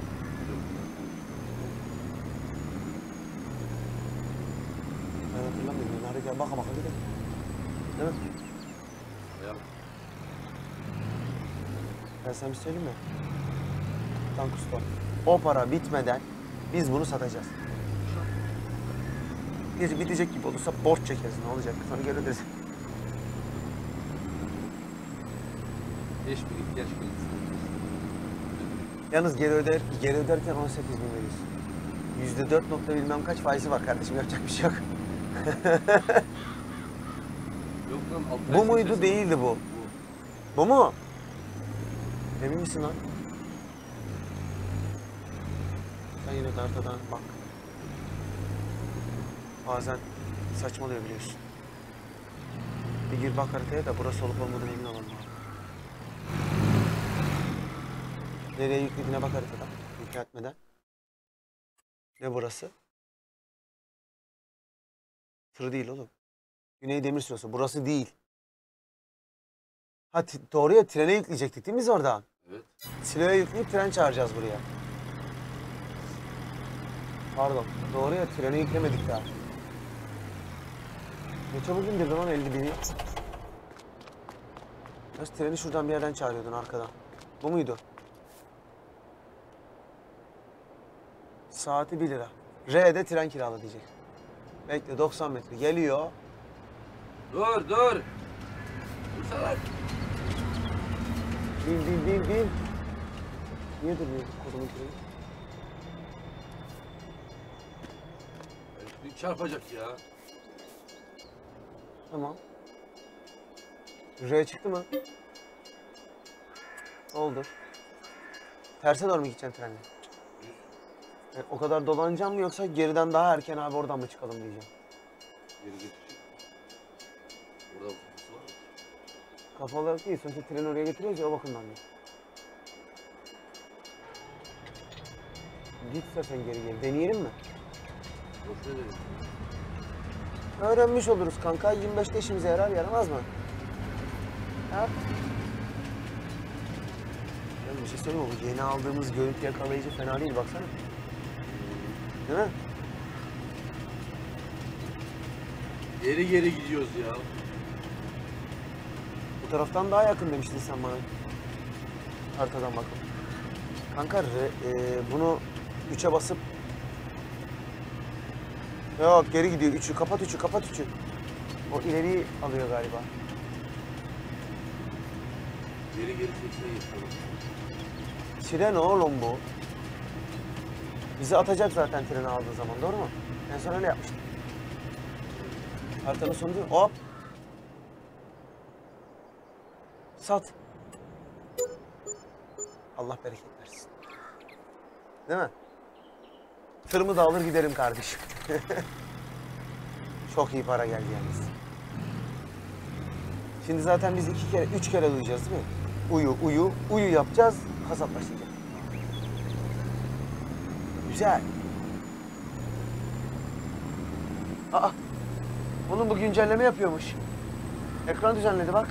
Ben hatırlamıyorum. Yani haritaya baka baka gidelim. Değil mi? Ya, Ben sana bir söyleyeyim mi? Tankusto. O para bitmeden biz bunu satacağız. Bir bitecek gibi olursa borç çekeriz. Ne olacak? Sonra geri öderiz. beş bin ihtiyaç bilgisi. Yalnız geri öder, geri öderken on sekiz bin veriyorsun. Yüzde dört nokta bilmem kaç faizi var kardeşim, yapacak bir şey yok. Yok lan altı Bu ay muydu süresi değildi bu. Bu. Bu mu? Emin misin lan? Sen yine de haritadan bak. Bazen saçmalıyor biliyorsun. Bir gir bak haritaya da burası olup olmadığını emin olalım abi. Nereye yüklediğine bak haritadan. Yükletmeden. Ne burası? Tır değil oğlum. Güney Demir Sırası. Burası değil. Ha doğru ya, trene yükleyecektik değil mi biz oradan? Evet. Siloya yükleyip tren çağıracağız buraya. Pardon. Doğru ya, trene yüklemedik daha. Ne çabuk indirdin lan elli bini. Nasıl treni şuradan bir yerden çağırıyordun arkadan? Bu muydu? Saati bir lira. R'de tren kirala diyecek. Bekle, doksan metre geliyor. Dur dur. Dur salak. Bin bin bin bin. Niye durmuyor kodumun treni? Bir çarpacak ya. Tamam. R çıktı mı? Oldu. Terse doğru mu gideceksin trenle? E, o kadar dolanacağım mı yoksa geriden daha erken abi oradan mı çıkalım diyeceğim. Geri getir. Burada kafası var. Kafa olarak değil, sonuçta treni oraya getiriyoruz ya, o bakımdan değil. Git istersen geri geri. Deneyelim mi? Boş verelim. Öğrenmiş oluruz kanka. yirmi beşte işimize yarar, yaramaz mı? Ha? Ben bir şey söyleyeyim mi? Bu yeni aldığımız görüntü yakalayıcı fena değil, baksana. Değil mi? Geri geri gidiyoruz ya. Bu taraftan daha yakın demiştin sen bana. Haritadan bakın. Kanka re- e, bunu üçe basıp... Yok, geri gidiyor. üçü kapat, üçü kapat, üçü. O ileriyi alıyor galiba. Geri geri seçmeyi yapalım. Tren oğlum bu. Bizi atacak zaten treni aldığı zaman, doğru mu? En son öyle yapmıştık. Haritanın sonu değil mi? Hop. Sat. Allah bereket versin. Değil mi? Tırımı da alır giderim kardeşim. Çok iyi para geldi yalnız. Şimdi zaten biz iki kere, üç kere uyuyacağız değil mi? Uyu, uyu, uyu yapacağız. Hasat başlayacak. Güzel. Aa, onun bu güncelleme yapıyormuş. Ekran düzenledi bak.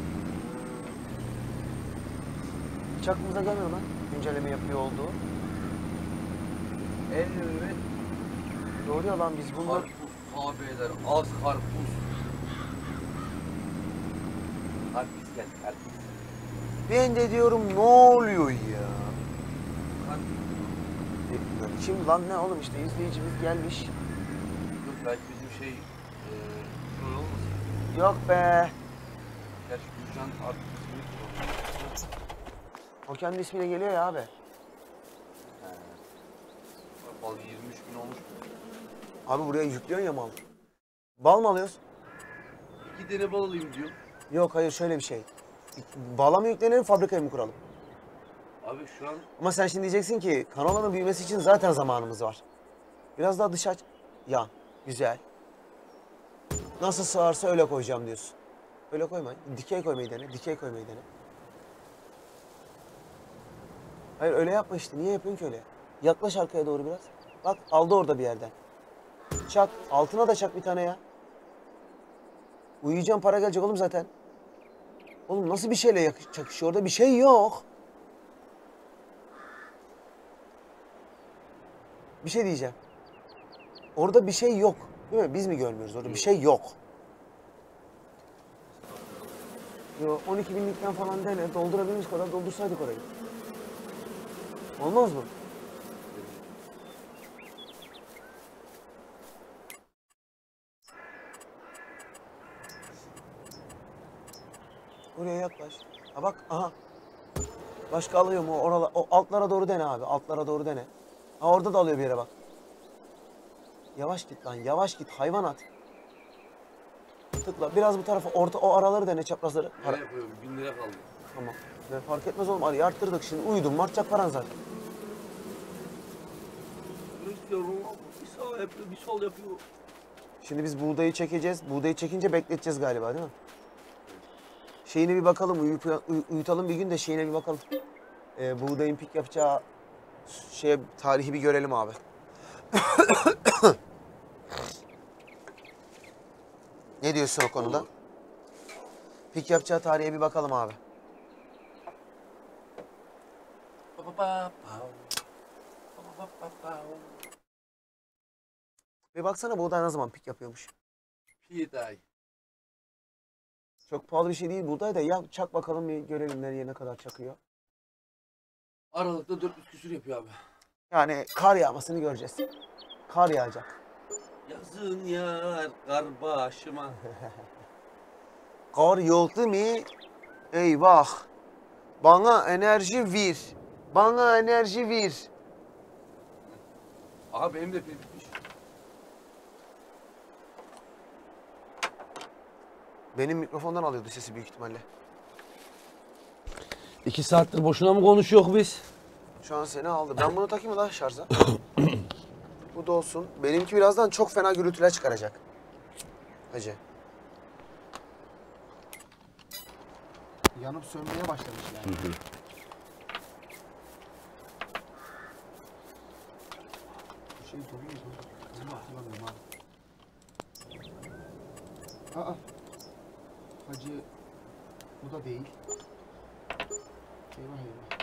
Hiç aklımıza gelmiyor lan güncelleme yapıyor olduğu. Evet. Doğru ya lan, biz bunlar... Karpuz abiler, az karpuz. Karpuz gel, karpuz. Ben de diyorum ne oluyor ya? Karpuz. E, Kim lan ne oğlum, işte izleyicimiz gelmiş. Dur belki bizim şey, eee, troll olmasın. Yok be. Gerçi Gülcan artık ismini kullanıyor. O kendi ismiyle geliyor ya abi. He. Bal yirmi üç gün olmuş. Abi buraya yüklüyorsun ya mal. Bal mı alıyoruz? İki tane bal alayım diyor. Yok hayır, şöyle bir şey. Bala mı yüklenelim, fabrikayı mı kuralım? Abi şu an Ama sen şimdi diyeceksin ki kanolanın büyümesi için zaten zamanımız var. Biraz daha dışa aç. Yan. Güzel. Nasıl sığarsa öyle koyacağım diyorsun. Öyle koyma. Dikey koymayı dene. Dikey koymayı dene. Hayır öyle yapma işte. Niye yapıyorsun ki öyle? Yaklaş arkaya doğru biraz. Bak aldı orada bir yerden. Çak. Altına da çak bir tane ya. Uyuyacağım, para gelecek oğlum zaten. Oğlum nasıl bir şeyle yak- çakışıyor orada? Bir şey yok. Bir şey diyeceğim. Orada bir şey yok. Değil mi? Biz mi görmüyoruz? Orada bir şey yok. Yo, on iki binlikten falan dene. Doldurabildiğimiz kadar doldursaydık orayı. Olmaz mı? Oraya yaklaş. Ha bak, aha. Başka alıyor mu? Orala, o altlara doğru dene abi. Altlara doğru dene. Ha orada da alıyor bir yere bak. Yavaş git lan, yavaş git hayvanat. Tıkla. Biraz bu tarafa, orta o araları dene, çaprazları. Ara- Ne yapıyorum? Bin lira kaldı. Tamam. Ne fark etmez oğlum. Arayı arttırdık şimdi. Uyudun mu artacak paran zaten. Istiyorum. Bir sağ yapıyor, bir sol yapıyor. Şimdi biz buğdayı çekeceğiz. Buğdayı çekince bekleteceğiz galiba değil mi? Şeyine bir bakalım. Uyuyup, uy- uyutalım bir gün de şeyine bir bakalım. Ee, buğdayın pik yapacağı şeye, tarihi bir görelim abi. Ne diyorsun o konuda? Olur. Pik yapacağı tarihe bir bakalım abi. Pa pa pa pa. Pa pa pa pa. Bir baksana buğday ne zaman pik yapıyormuş. Piday. Çok pahalı bir şey değil buğday da, ya çak bakalım bir görelim nereye ne kadar çakıyor. Aralıkta dört yüz küsür yapıyor abi. Yani kar yağmasını göreceğiz. Kar yağacak. Yazın yar kar başıma. Kar yağdı mı? Eyvah. Bana enerji ver. Bana enerji ver. Aha benim de pil bitmiş. Benim mikrofondan alıyordu sesi büyük ihtimalle. İki saattir boşuna mı konuşuyoruz biz? Şu an seni aldı. Ben bunu takayım mı lan şarja? Bu da olsun. Benimki birazdan çok fena gürültüler çıkaracak. Hacı. Yanıp sönmeye başlamış yani. Hı hı. Bu şey soruyor mu? Ben hatırlamıyorum abi. Aa. Hacı. Bu da değil. Eyvah eyvah.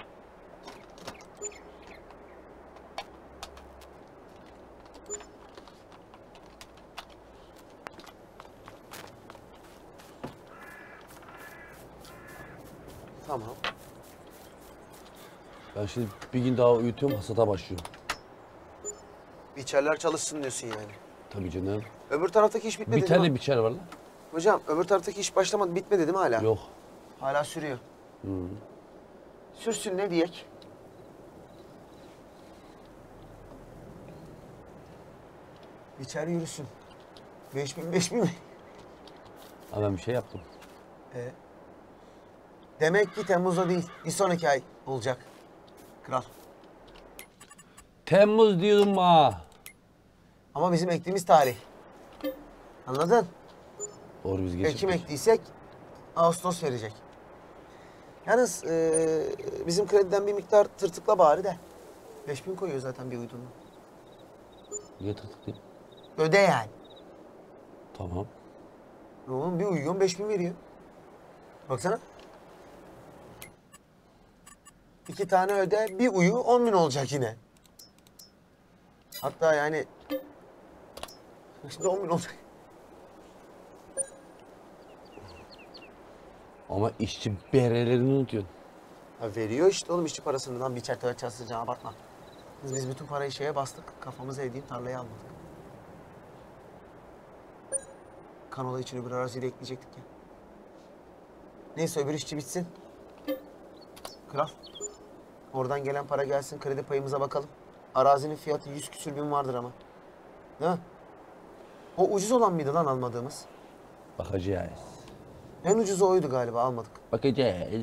Tamam. Ben şimdi bir gün daha uyutuyorum, hasata başlıyorum. Biçerler çalışsın diyorsun yani. Tabii canım. Öbür taraftaki iş bitmedi Bir değil mi? tane biçer var lan. Hocam öbür taraftaki iş başlamadı, bitmedi değil mi hala? Yok. Hala sürüyor. Hı. Sürsün ne diyek? Biçer yürüsün. Beş bin, beş bin mi? Ama ben bir şey yaptım. Ee, demek ki Temmuz'da değil, bir sonraki ay olacak. Kral. Temmuz diyordum ha. Ama bizim ektiğimiz tarih. Anladın? Doğru biz Ekim geçirdik. ektiysek Ağustos verecek. Yalnız ee, bizim krediden bir miktar tırtıkla bari de. Beş bin koyuyor zaten bir uydurma. Niye tırtık değil? Öde yani. Tamam. Oğlum bir uyuyorsun beş bin veriyor. Baksana. İki tane öde, bir uyu on bin olacak yine. Hatta yani şimdi on bin olacak. Ama işçi berelerini unutuyorsun. Ha veriyor işte oğlum işçi parasını lan, bir çerteve çalışacağını abartma. Biz, biz bütün parayı şeye bastık, kafamızı eğdiğim tarlayı almadık. Kanola içine bir araziyle ekleyecektik ya. Neyse öbür işçi bitsin. Kral. Oradan gelen para gelsin, kredi payımıza bakalım. Arazinin fiyatı yüz küsür bin vardır ama. Değil mi? O ucuz olan mıydı lan almadığımız? Bakacağız. En ucuzu oydu galiba, almadık. Bakacağız.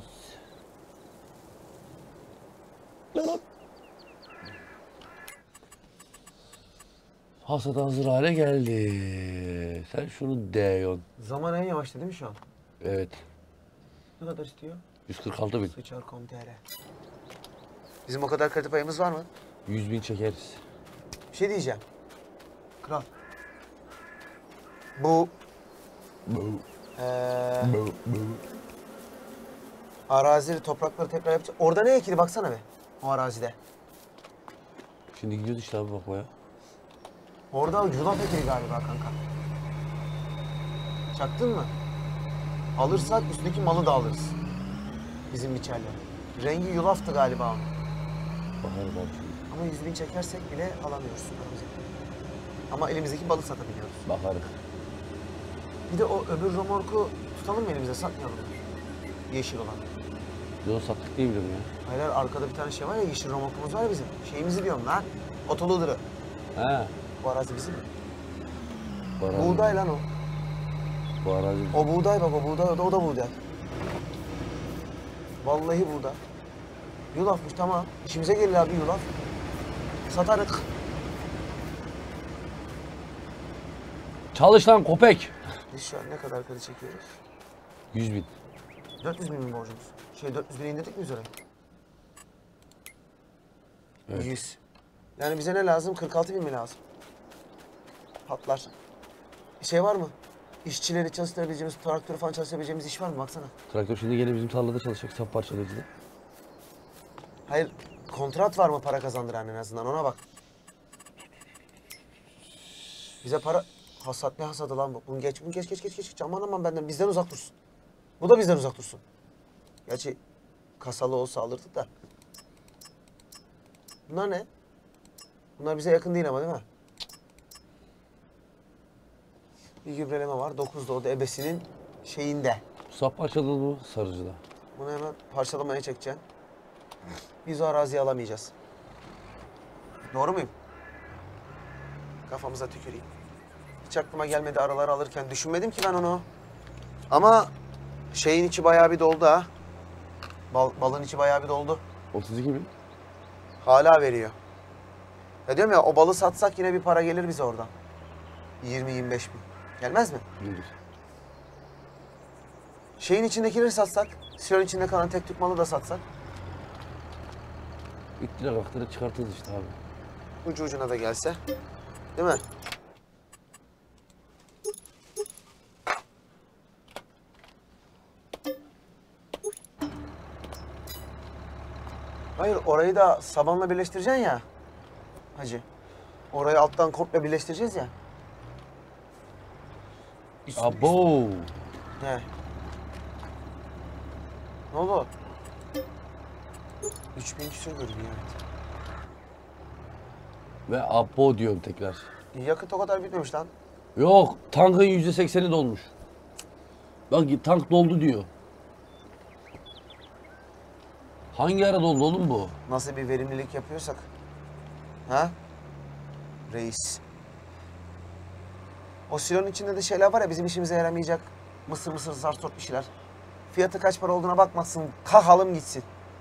Hasat hazır hale geldi. Sen şunu diyorsun. Zaman en yavaştı değil mi şu an? Evet. Ne kadar istiyor? yüz kırk altı bin. Sıçar nokta com nokta tr. Bizim o kadar kredi payımız var mı? yüz bin çekeriz. Bir şey diyeceğim. Kral. Bu eee arazi, toprakları tekrar yapacak. Orada ne ekili baksana be. O arazide. Şimdi gidiyoruz işte abi bakmaya. Orada yulaf ekili galiba kanka. Çaktın mı? Alırsak üstündeki malı da alırız. Bizim biçerler. Rengi yulaftı galiba onun. Bakarım abi şimdi. Ama yüz bin çekersek bile alamıyoruz. Ama elimizdeki balı satabiliyoruz. Bakarım. Bir de o öbür romorku tutalım mı elimize, satmayalım. Yeşil olan. Yol sattık değil biliyorum ya. Hayır hayır, arkada bir tane şey var ya, yeşil romorkumuz var ya bizim. Şeyimizi diyorum lan. Otoludur. Ha. Bu arazi bizim. Baraj. Buğday lan o. Baraj. O buğday bak, o buğday, o da, o da buğday. Vallahi buğday. Yulafmış, tamam. İşimize gelir abi yulaf. Satarık. Çalış lan köpek. Biz şu an ne kadar kredi çekiyoruz? yüz bin. dört yüz bin mi borcumuz? Şey dört yüz bin indirdik mi biz oraya? Evet. yüz. Yani bize ne lazım? kırk altı bin mi lazım? Patlar. Bir şey var mı? İşçileri çalıştırabileceğimiz, traktörü falan çalıştırabileceğimiz iş var mı? Baksana. Traktör şimdi gene bizim tarlada çalışacak. Sap parçalayıcıda. Hayır, kontrat var mı para kazandıran en azından? Ona bak. Bize para... Hasat ne hasadı lan bu? Bunu geç, bunu geç, geç, geç, geç. Aman aman benden, bizden uzak dursun. Bu da bizden uzak dursun. Gerçi kasalı olsa alırdık da. Bunlar ne? Bunlar bize yakın değil ama değil mi? Bir gübreleme var. dokuzda o da ebesinin şeyinde. Sap parçaladı bu sarıcıda. Bunu hemen parçalamaya çekeceksin. Biz o araziyi alamayacağız. Doğru muyum? Kafamıza tüküreyim. Hiç aklıma gelmedi araları alırken. Düşünmedim ki ben onu. Ama şeyin içi bayağı bir doldu ha. Bal, balın içi bayağı bir doldu. otuz iki bin. Hala veriyor. Ya diyorum ya, o balı satsak yine bir para gelir bize oradan. yirmi yirmi beş bin. Gelmez mi? Gelir. Şeyin içindekileri satsak, silonun içinde kalan tek tük malı da satsak. İttire kaktıra çıkartırız işte abi. Ucu ucuna da gelse. Değil mi? Hayır, orayı da sabanla birleştireceksin ya. Hacı. Orayı alttan komple birleştireceğiz ya. Üst- Abo. Ne? Ne oldu? üç bin küsur görünüyor, evet. Ve abo diyorum tekrar. Yakıt o kadar bitmemiş lan. Yok, tankın yüzde sekseni dolmuş. Bak tank doldu diyor. Hangi ara doldu oğlum bu? Nasıl bir verimlilik yapıyorsak. Ha? Reis. O silonun içinde de şeyler var ya, bizim işimize yaramayacak. Mısır mısır zar sort bir şeyler. Fiyatı kaç para olduğuna bakmasın. Kahalım gitsin.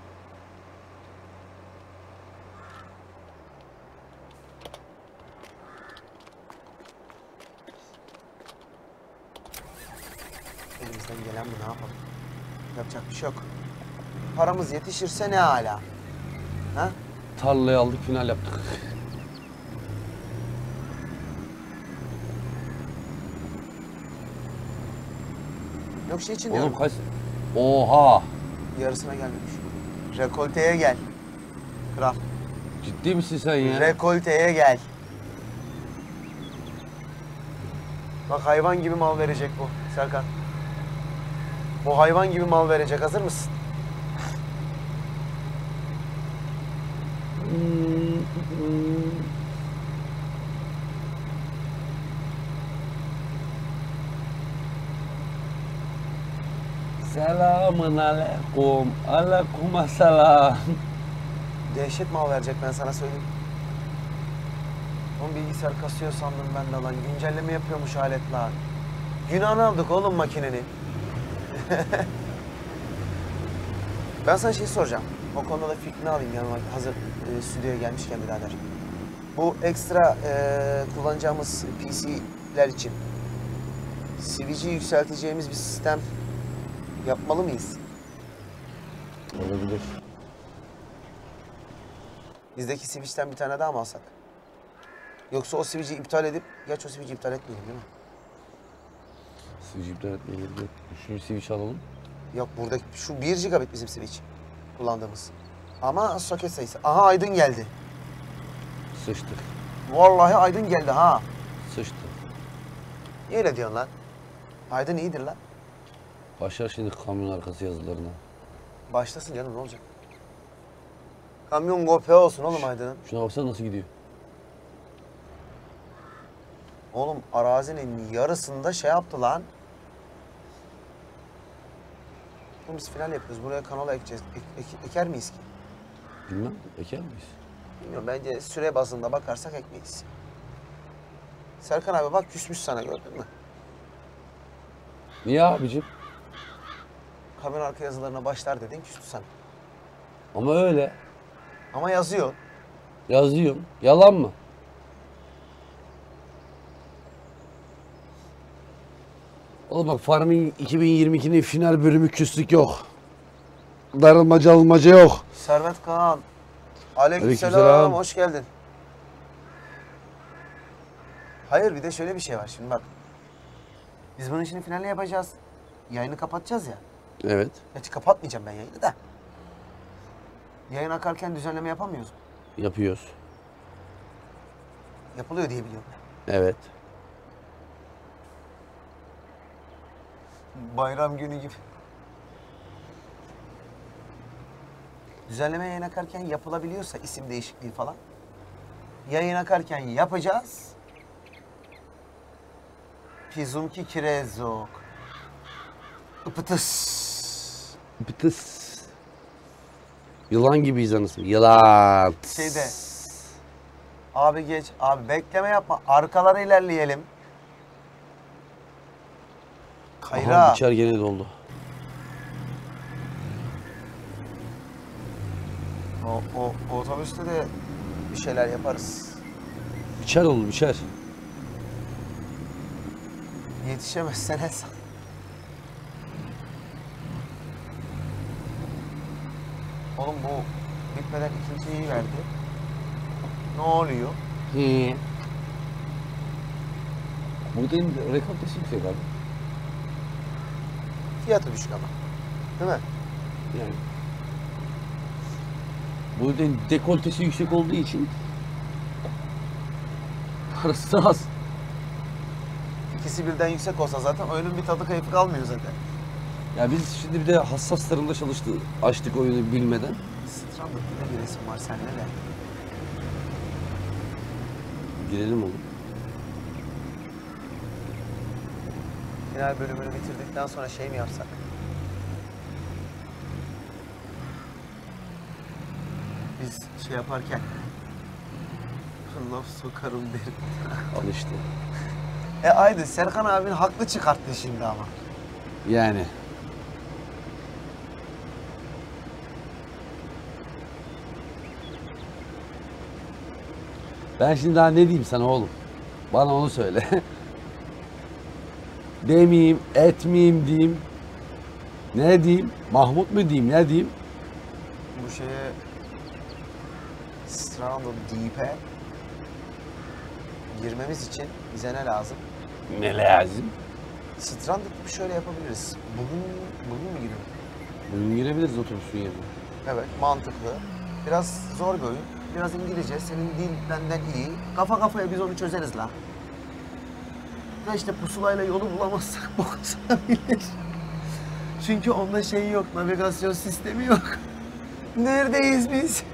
Elimizden gelen bu, ne yapalım? Yapacak bir şey yok. Paramız yetişirse ne hala? Ha? Tarlayı aldık, final yaptık. Yok şey için diyorum. Oğlum kaç... Oha! Yarısına gelmemiş. Rekolteye gel. Kral. Ciddi misin sen ya? Rekolteye gel. Bak hayvan gibi mal verecek bu Serkan. Bu hayvan gibi mal verecek. Hazır mısın? Selamun aleyküm. Aleyküm selam. Dehşet mal verecek, ben sana söyleyeyim. Oğlum bilgisayar kasıyor sandım ben de lan. Güncelleme yapıyormuş aletler. Günahını aldık oğlum makinenin. Ben sana şey soracağım. O konuda da fikrini alayım yanıma, hazır e, stüdyoya gelmişken birader. Bu ekstra e, kullanacağımız P C'ler için switch'i yükselteceğimiz bir sistem yapmalı mıyız? Olabilir. Bizdeki switch'ten bir tane daha mı alsak? Yoksa o switch'i iptal edip, geç o switch'i iptal etmeyelim değil mi? Switch iptal etmeyelim. Üçüncü switch alalım. Yok, buradaki şu bir gigabit bizim switch kullandığımız. Ama soket sayısı. Aha Aydın geldi. Sıçtık. Vallahi Aydın geldi ha. Sıçtık. Niye öyle diyorsun lan? Aydın iyidir lan. Başlar şimdi kamyon arkası yazılarına. Başlasın canım, ne olacak? Kamyon gope olsun oğlum Aydın'ın. Şuna baksana nasıl gidiyor. Oğlum arazinin yarısında şey yaptı lan. Oğlum biz final yapıyoruz. Buraya kanola ekeceğiz. Ek- ek- eker miyiz ki? Bilmem, eker miyiz? Bilmiyorum. Bence süre bazında bakarsak ekmeyiz. Serkan abi bak küsmüş sana, gördün mü? Niye abicim? Kamyon arka yazılarına başlar dedin, küstü sana. Ama öyle. Ama yazıyor. Yazıyorum. Yalan mı? Oğlum bak Farming iki bin yirmi ikinin final bölümü küslük yok. Darılmaca almaca yok. Servet Kaan. Aleykümselam, Aleykümselam. hoş geldin. Hayır, bir de şöyle bir şey var şimdi bak. Biz bunun işini finale yapacağız. Yayını kapatacağız ya. Evet. Gerçi kapatmayacağım ben yayını da. Yayın akarken düzenleme yapamıyoruz. Yapıyoruz. Yapılıyor diye biliyorum ben. Evet. Bayram günü gibi. Düzenleme yayın akarken yapılabiliyorsa isim değişikliği falan. Yayın akarken yapacağız. Pizumki kirezok. Ipıtıs. Bitıs. Yılan gibiyiz anasını. Yılan. Şeyde. Abi geç. Abi bekleme yapma. Arkalara ilerleyelim. Kayra. Aha, biçer gene doldu. O, o, o otobüste de bir şeyler yaparız. Biçer oldu biçer. Yetişemezsen hesap. Oğlum bu bitmeden ikinciyi verdi. Ne oluyor? He. Buğdayın rekoltesi yüksek abi. Fiyatı düşük ama. Değil mi? Yani. Buğdayın dekoltesi yüksek olduğu için parası az. İkisi birden yüksek olsa zaten oyunun bir tadı keyfi kalmıyor zaten. Ya biz şimdi bir de hassas tarımda çalıştık, açtık oyunu bilmeden. Stranded'de bir resim var seninle de. Girelim oğlum. Final bölümünü bitirdikten sonra şey mi yapsak? Biz şey yaparken laf sokarım derim. Al işte. E aynen Serkan abin haklı çıkarttı şimdi ama. Yani. Ben şimdi daha ne diyeyim sana oğlum? Bana onu söyle. Demeyeyim, etmeyeyim diyeyim. Ne diyeyim? Mahmut mu diyeyim, ne diyeyim? Bu şeye Stranded Deep'e girmemiz için bize ne lazım? Ne lazım? Stranded Deep'i şöyle yapabiliriz. Bugün, bugün mü girelim? Bugün girebiliriz otobüsün yerine. Evet, mantıklı. Biraz zor bir oyun. Biraz İngilizce. Senin dil benden iyi. Kafa kafaya biz onu çözeriz la. Da işte pusulayla yolu bulamazsak bok olabilir. Çünkü onda şey yok, navigasyon sistemi yok. Neredeyiz biz?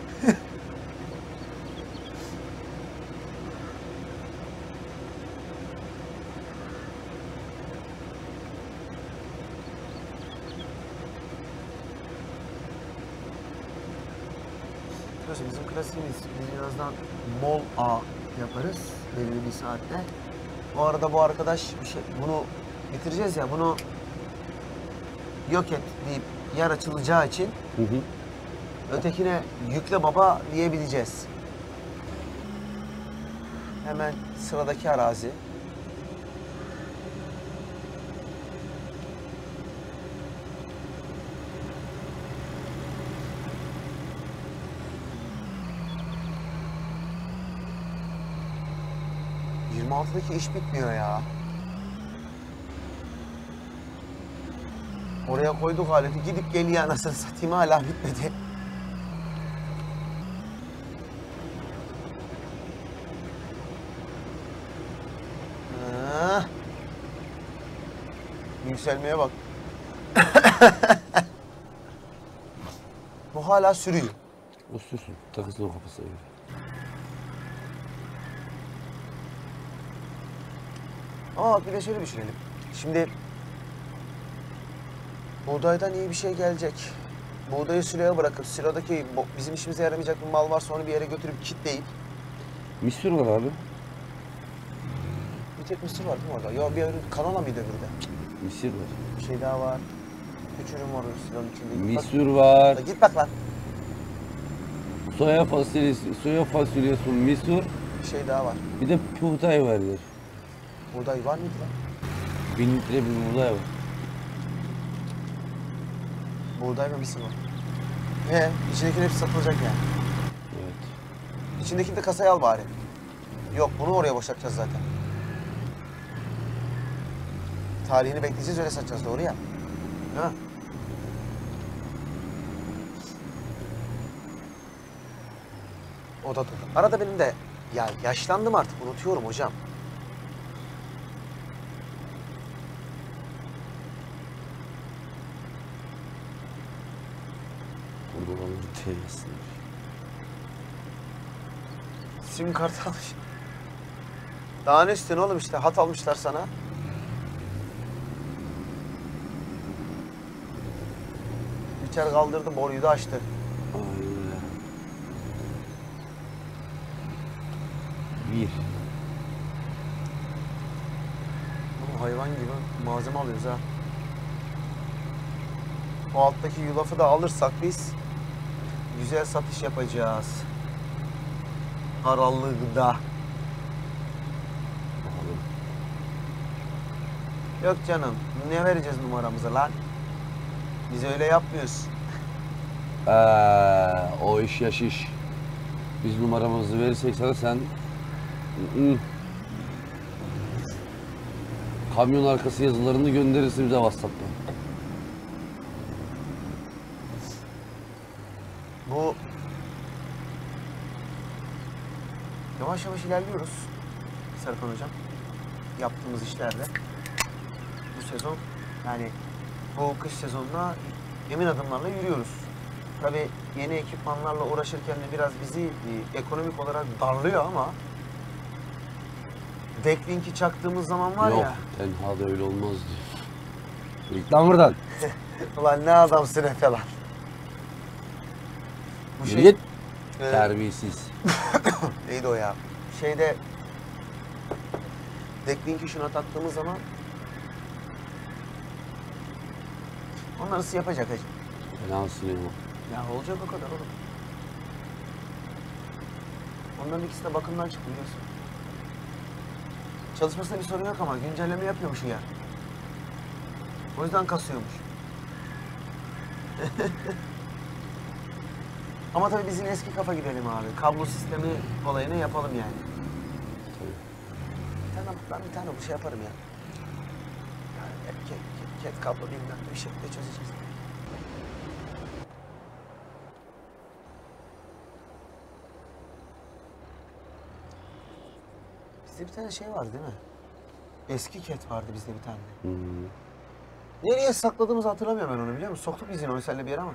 Arkadaşlar bizim klasiğimiz, biz birazdan mol A yaparız belirli bir saatte. Bu arada bu arkadaş bir şey, bunu bitireceğiz ya, bunu yok et deyip yer açılacağı için Hı hı. ötekine yükle baba diyebileceğiz. Hemen sıradaki arazi. yirmi altıdaki iş bitmiyor ya. Oraya koyduk aleti, gidip geliyor anasını satayım, hala bitmedi. Ha. Yükselmeye bak. Bu hala sürüyor. O sürsün. Takılsın o kafasına göre. Ama bak bir de şöyle düşünelim. Şimdi buğdaydan iyi bir şey gelecek. Buğdayı siloya bırakıp silodaki bo- bizim işimize yaramayacak bir mal varsa onu bir yere götürüp kitleyip Misyon var abi. Bir tek mısır var değil mi orada? Ya bir öbürü kanala mıydı öbürü de? Misir var. Bir şey daha var. Üç ürün var o silonun içinde. Git bak. Misir var. Ya git bak lan. Soya fasulyesi, soya fasulyesi, misir. Bir şey daha var. Bir de buğday vardır. Buğday var mıydı lan? Bin litre bir buğday var. Buğday ve mısır var. He, içindekiler hepsi satılacak yani. Evet. İçindekini de kasaya al bari. Yok, bunu oraya boşaltacağız zaten. Tarihini bekleyeceğiz, öyle satacağız, doğru ya. Ha? O da doğru. Arada benim de, ya yaşlandım artık, unutuyorum hocam. Burada olan teyyasın. Sim kart almış. Daha ne istiyorsun oğlum işte, hat almışlar sana. İçeri kaldırdı, boruyu da açtı. Aynen öyle. Bir. Ama hayvan gibi malzeme alıyoruz ha. O alttaki yulafı da alırsak biz güzel satış yapacağız. Harallı gıda. Bakalım. Yok canım, ne vereceğiz numaramızı lan? Biz öyle yapmıyoruz. Ee, o iş yaş iş. Biz numaramızı verirsek sana sen... Hı-hı. Kamyon arkası yazılarını gönderirsin bize WhatsApp'tan. Bu... Yavaş yavaş ilerliyoruz Serkan Hocam. Yaptığımız işlerle. Bu sezon, yani bu kış sezonuna emin adımlarla yürüyoruz. Tabii yeni ekipmanlarla uğraşırken de biraz bizi e, ekonomik olarak darlıyor ama Backlink'i çaktığımız zaman var Yok, ya. tenhada öyle olmaz diyor. Git lan buradan. Ulan ne adamsın Efe lan. Bu Yürü git. e, Terbiyesiz. neydi o ya? Şeyde Backlink'i şuna taktığımız zaman onları nasıl yapacak hacı? Fenasın ya. Ya olacak o kadar oğlum. Onların ikisi de bakımdan çıktı biliyorsun. Çalışmasında bir sorun yok ama güncelleme yapıyormuş ya. O yüzden kasıyormuş. Ama tabii bizim eski kafa gidelim abi. Kablo sistemi olayını yapalım yani. Tabii. Bir tane, ben bir tane bu şey yaparım ya. Yani ket, ket, ket kablo bilmem ne bir şekilde çözeceğiz. Bizde bir tane şey vardı değil mi? Eski ket vardı bizde bir tane. Hmm. Nereye sakladığımızı hatırlamıyorum ben onu biliyor musun? Soktuk biz yine onu seninle bir yere ama.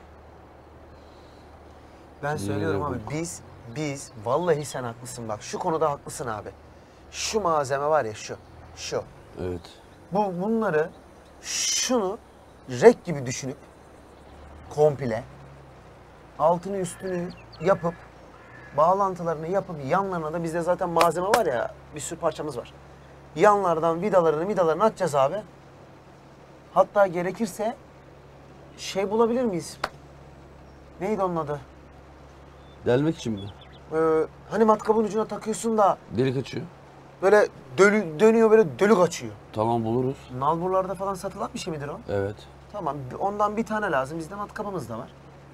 Ben Nereye söylüyorum abi bulduk? biz, biz vallahi sen haklısın bak şu konuda haklısın abi. Şu malzeme var ya şu, şu. Evet. Bu bunları, şunu rek gibi düşünüp komple altını üstünü yapıp bağlantılarını yapıp yanlarına da bizde zaten malzeme var ya bir sürü parçamız var. Yanlardan vidalarını vidalarını atacağız abi. Hatta gerekirse şey bulabilir miyiz? Neydi onun adı? Delmek için mi? Ee, hani matkabın ucuna takıyorsun da Delik açıyor. böyle dölü, dönüyor böyle dölük açıyor. Tamam buluruz. Nalburlarda falan satılan bir şey midir o? Evet. Tamam ondan bir tane lazım. Bizde matkabımız da var.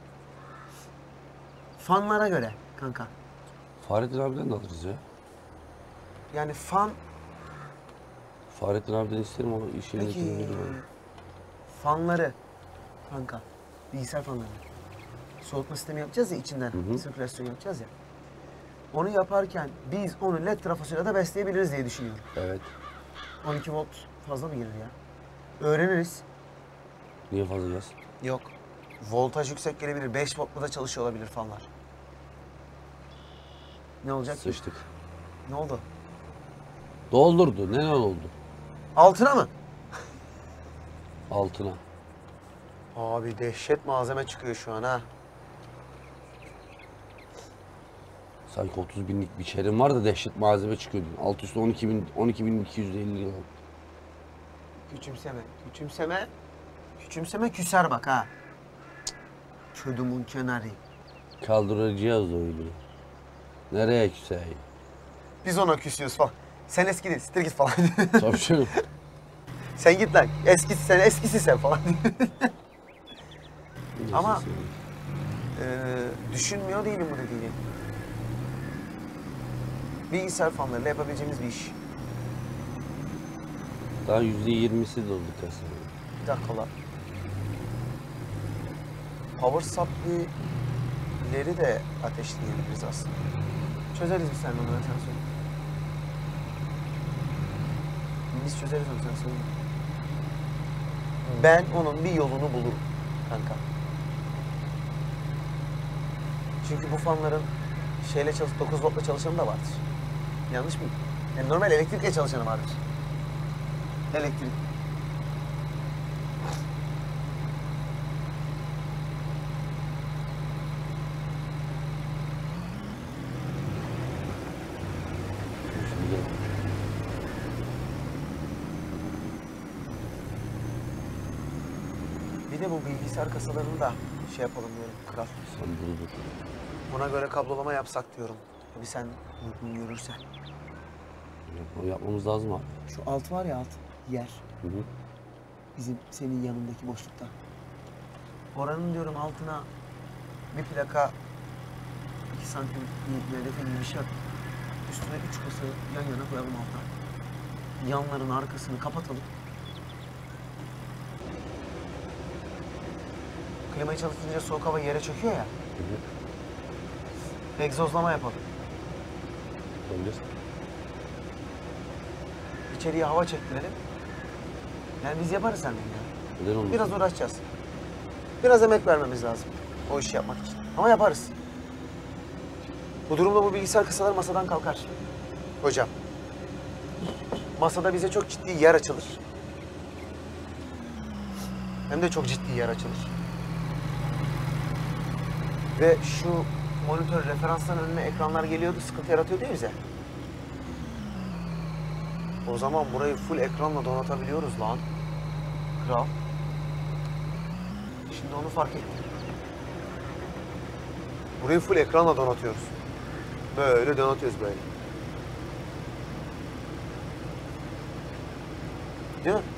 Fanlara göre kanka. Fahrettin abiden de alırız ya. Yani fan Fahrettin abiden isterim ama iş yerine peki gittiğini biliyorum. fanları kanka bilgisayar fanları. Soğutma sistemi yapacağız ya içinden Hı hı. sirkülasyon yapacağız ya. Onu yaparken biz onu led trafosuyla da besleyebiliriz diye düşünüyorum. Evet. on iki volt fazla mı girir ya? Öğreniriz. Niye fazla yaz? Yok. Voltaj yüksek gelebilir. beş voltla da çalışıyor olabilir fanlar. Ne olacak ki? Sıçtık. Ne oldu? Doldurdu. Ne oldu? Altına mı? Altına. Abi dehşet malzeme çıkıyor şu an ha. Sanki otuz binlik bir şerim var da dehşet malzeme çıkıyordu. Alt üstü on iki bin, on iki bin iki yüz elli lira. Küçümseme, küçümseme, küçümseme küser bak ha. Çodumun kenarı. Kaldıracağız da öyle. Nereye küseyim? Biz ona küsüyoruz falan. Sen eski değil, siktir git falan. Tabii canım. Sen git lan, eskisi sen, eskisi sen falan. Ama Neyse, e, düşünmüyor değilim bu dediğini. Bilgisayar fanlarıyla yapabileceğimiz bir iş. daha yüzde yirmisi doldu kasada. Bir dakika lan. Power supply'leri de ateşleyebiliriz aslında. Çözeriz biz seninle onu, ben sana söyleyeyim. Biz çözeriz onu, sen söyle. Ben onun bir yolunu bulurum kanka. Çünkü bu fanların şeyle çalış, dokuz voltla çalışanı da vardır. Yanlış mı? Yani normal elektrikle çalışanı vardır. Elektrik. Şimdi Bir de bu bilgisayar kasalarını da şey yapalım diyorum kral. sen bunu dur. Buna göre kablolama yapsak diyorum. Bir sen uygun görürsen. Yapma- Yapmamız lazım abi. Şu alt var ya, alt yer. Hı hı. Bizim senin yanındaki boşlukta. Oranın diyorum altına bir plaka iki santim bir medefe gibi bir şey atıp üstüne üç kasa yan yana koyalım alta. Yanların arkasını kapatalım. Klimayı çalıştırınca soğuk hava yere çöküyor ya. Hı hı. Egzozlama yapalım. Olabilir. İçeriye hava çektirelim. Yani biz yaparız seninle ya. Neden olmasın? Biraz uğraşacağız. Biraz emek vermemiz lazım o işi yapmak için. Ama yaparız. Bu durumda bu bilgisayar kasaları masadan kalkar. Hocam. Masada bize çok ciddi yer açılır. Hem de çok ciddi yer açılır. Ve şu monitör referansların önüne ekranlar geliyordu, sıkıntı yaratıyordu ya bize. O zaman burayı full ekranla donatabiliyoruz lan. Kral. Şimdi onu fark ettim. Burayı full ekranla donatıyoruz. Böyle donatıyoruz böyle. Değil mi?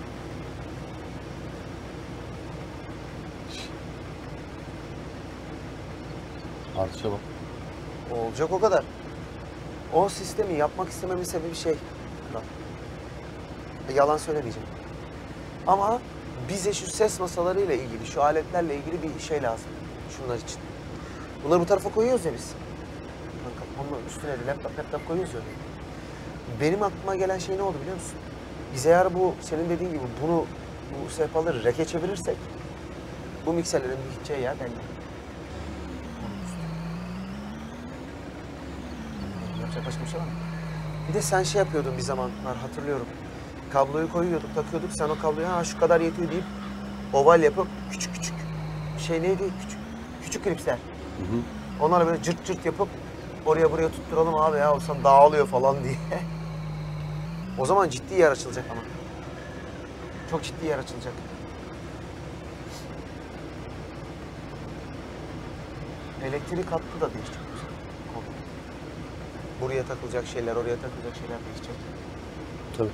Artışa bak. Olacak o kadar. O sistemi yapmak istememin sebebi şey. Kral. Yalan söylemeyeceğim. Ama bize şu ses masalarıyla ilgili, şu aletlerle ilgili bir şey lazım. Şunlar için. Bunları bu tarafa koyuyoruz ya biz. Kanka, onların üstüne de laptop laptop koyuyoruz ya. Benim aklıma gelen şey ne oldu biliyor musun? Biz eğer bu, senin dediğin gibi bunu, bu sehpaları reke çevirirsek, bu mikserlerin bir gideceği yer belli. Yapacak başka bir şey var mı? Bir de sen şey yapıyordun bir zamanlar, hatırlıyorum. Kabloyu koyuyorduk, takıyorduk. Sen o kabloyu ha şu kadar yetiyor deyip oval yapıp küçük küçük şey neydi? Küçük küçük klipsler. Hı hı. Onları böyle cırt cırt yapıp oraya buraya tutturalım abi ya, olsan dağılıyor falan diye. O zaman ciddi yer açılacak ama. Çok ciddi yer açılacak. Elektrik hattı da değişecek. Buraya takılacak şeyler, oraya takılacak şeyler değişecek. Tabii.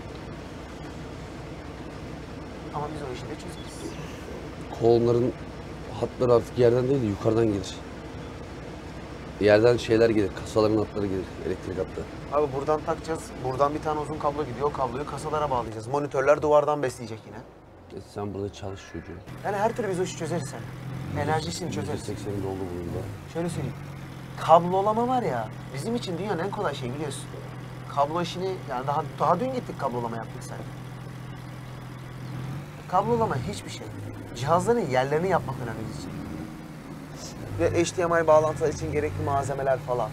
Ama biz o işi de çözeriz. Kolonların hatları artık yerden değil de yukarıdan gelir. Yerden şeyler gelir, kasaların hatları gelir, elektrik hattı. Abi buradan takacağız. Buradan bir tane uzun kablo gidiyor. O kabloyu kasalara bağlayacağız. Monitörler duvardan besleyecek yine. E sen burada çalış çocuğum. Yani her türlü biz o işi çözeriz sen. Enerjisini çözeriz. yüzde sekseni doldu bunun da. Şöyle söyleyeyim. Kablolama var ya, bizim için dünyanın en kolay şeyi biliyorsun. Kablo işini, yani daha daha dün gittik kablolama yaptık sen. Kablolama hiçbir şey. Cihazların yerlerini yapmak önemli bizim için. Ve H D M I bağlantılar için gerekli malzemeler falan.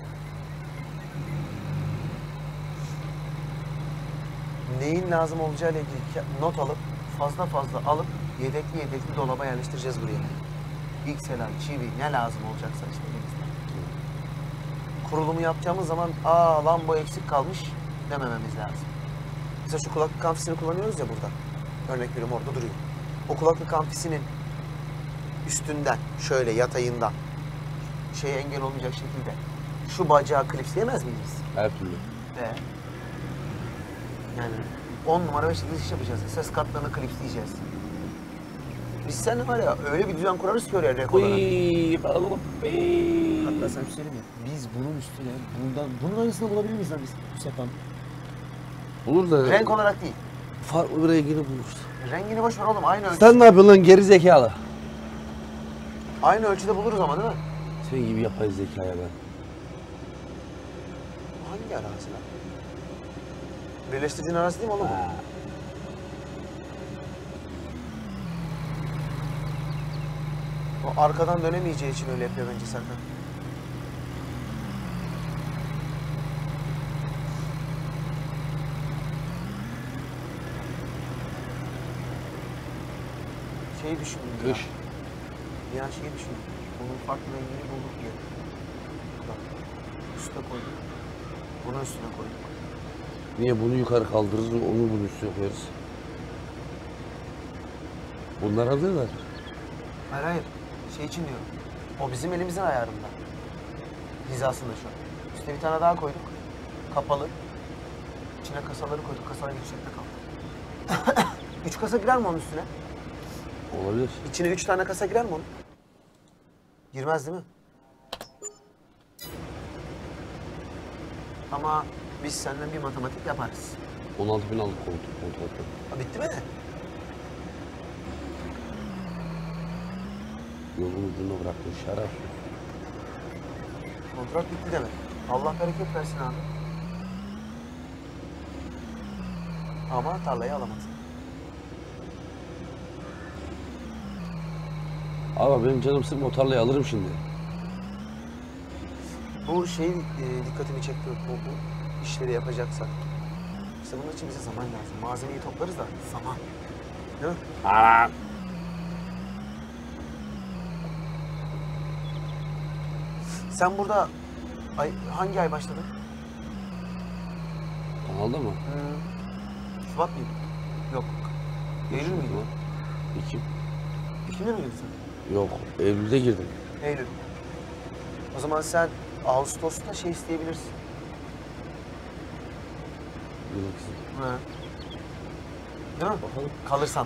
Neyin lazım olacağıyla ilgili not alıp, fazla fazla alıp, yedekli yedekli dolaba yerleştireceğiz buraya. Bilgisayar, çivi, ne lazım olacaksa işte elimizde. kurulumu yapacağımız zaman aa lan bu eksik kalmış demememiz lazım. Mesela şu kulaklık amfisini kullanıyoruz ya burada. Örnek veriyorum orada duruyor. O kulaklık amfisinin üstünden şöyle yatayından şeye engel olmayacak şekilde şu bacağı klipsleyemez miyiz? Her türlü. Ve yani on numara beş yıldız iş yapacağız. Ses kartlarını klipsleyeceğiz. Biz seninle var ya öyle bir düzen kurarız ki oraya rek olarak. Hatta sen bir söyleyeyim mi? Biz bunun üstüne bundan bunun aynısını bulabilir miyiz lan biz bu sapan? Olur da Renk olarak değil. farklı bir rengini buluruz. Rengini boş ver oğlum aynı ölçü. Sen ne yapıyorsun lan geri zekalı? Aynı ölçüde buluruz ama değil mi? Senin gibi yapay zekaya ben. Hangi arazi lan? Birleştirdiğin arazi değil mi oğlum? bu? Ha. O arkadan dönemeyeceği için öyle yapıyor bence Serkan. Şeyi düşündüm ya. Kış. Bir an şeyi düşündüm. Bunun farklı rengini bulduk diye. Bak, üste koyduk. Bunu üstüne koyduk. Niye bunu yukarı kaldırırız, onu bunun üstüne koyarız? Bunlar hazırlar. Hayır hayır. Şey için diyorum. O bizim elimizin ayarında. Hizasında şu an. Üstüne bir tane daha koyduk. Kapalı. İçine kasaları koyduk. Kasalar yüksekte kaldı. Üç kasa girer mi onun üstüne? Olabilir. İçine üç tane kasa girer mi onun? Girmez değil mi? Ama biz senden bir matematik yaparız. on altı bin aldık koltuk kontratı. Ha, bitti mi? Yolun ucuna bıraktın şarap. Kontrat bitti demek. Allah bereket versin abi. Ama tarlayı alamadın. Ama benim canım sıkma, o tarlayı alırım şimdi. Bu şey e, dikkatimi çekti. Bu, bu işleri yapacaksak. İşte bunun için bize zaman lazım. Malzemeyi toplarız da zaman. Değil mi? Aa. Sen burada ay, hangi ay başladın? Kanalda mı? Hmm. Şubat mıydı? Yok. Eylül müydü? Ekim. Ekim'de miydin sen? Yok, Eylül'de girdim. Eylül. O zaman sen Ağustos'ta şey isteyebilirsin. Yıllık izin. Ha. Değil mi? Bakalım. Kalırsan.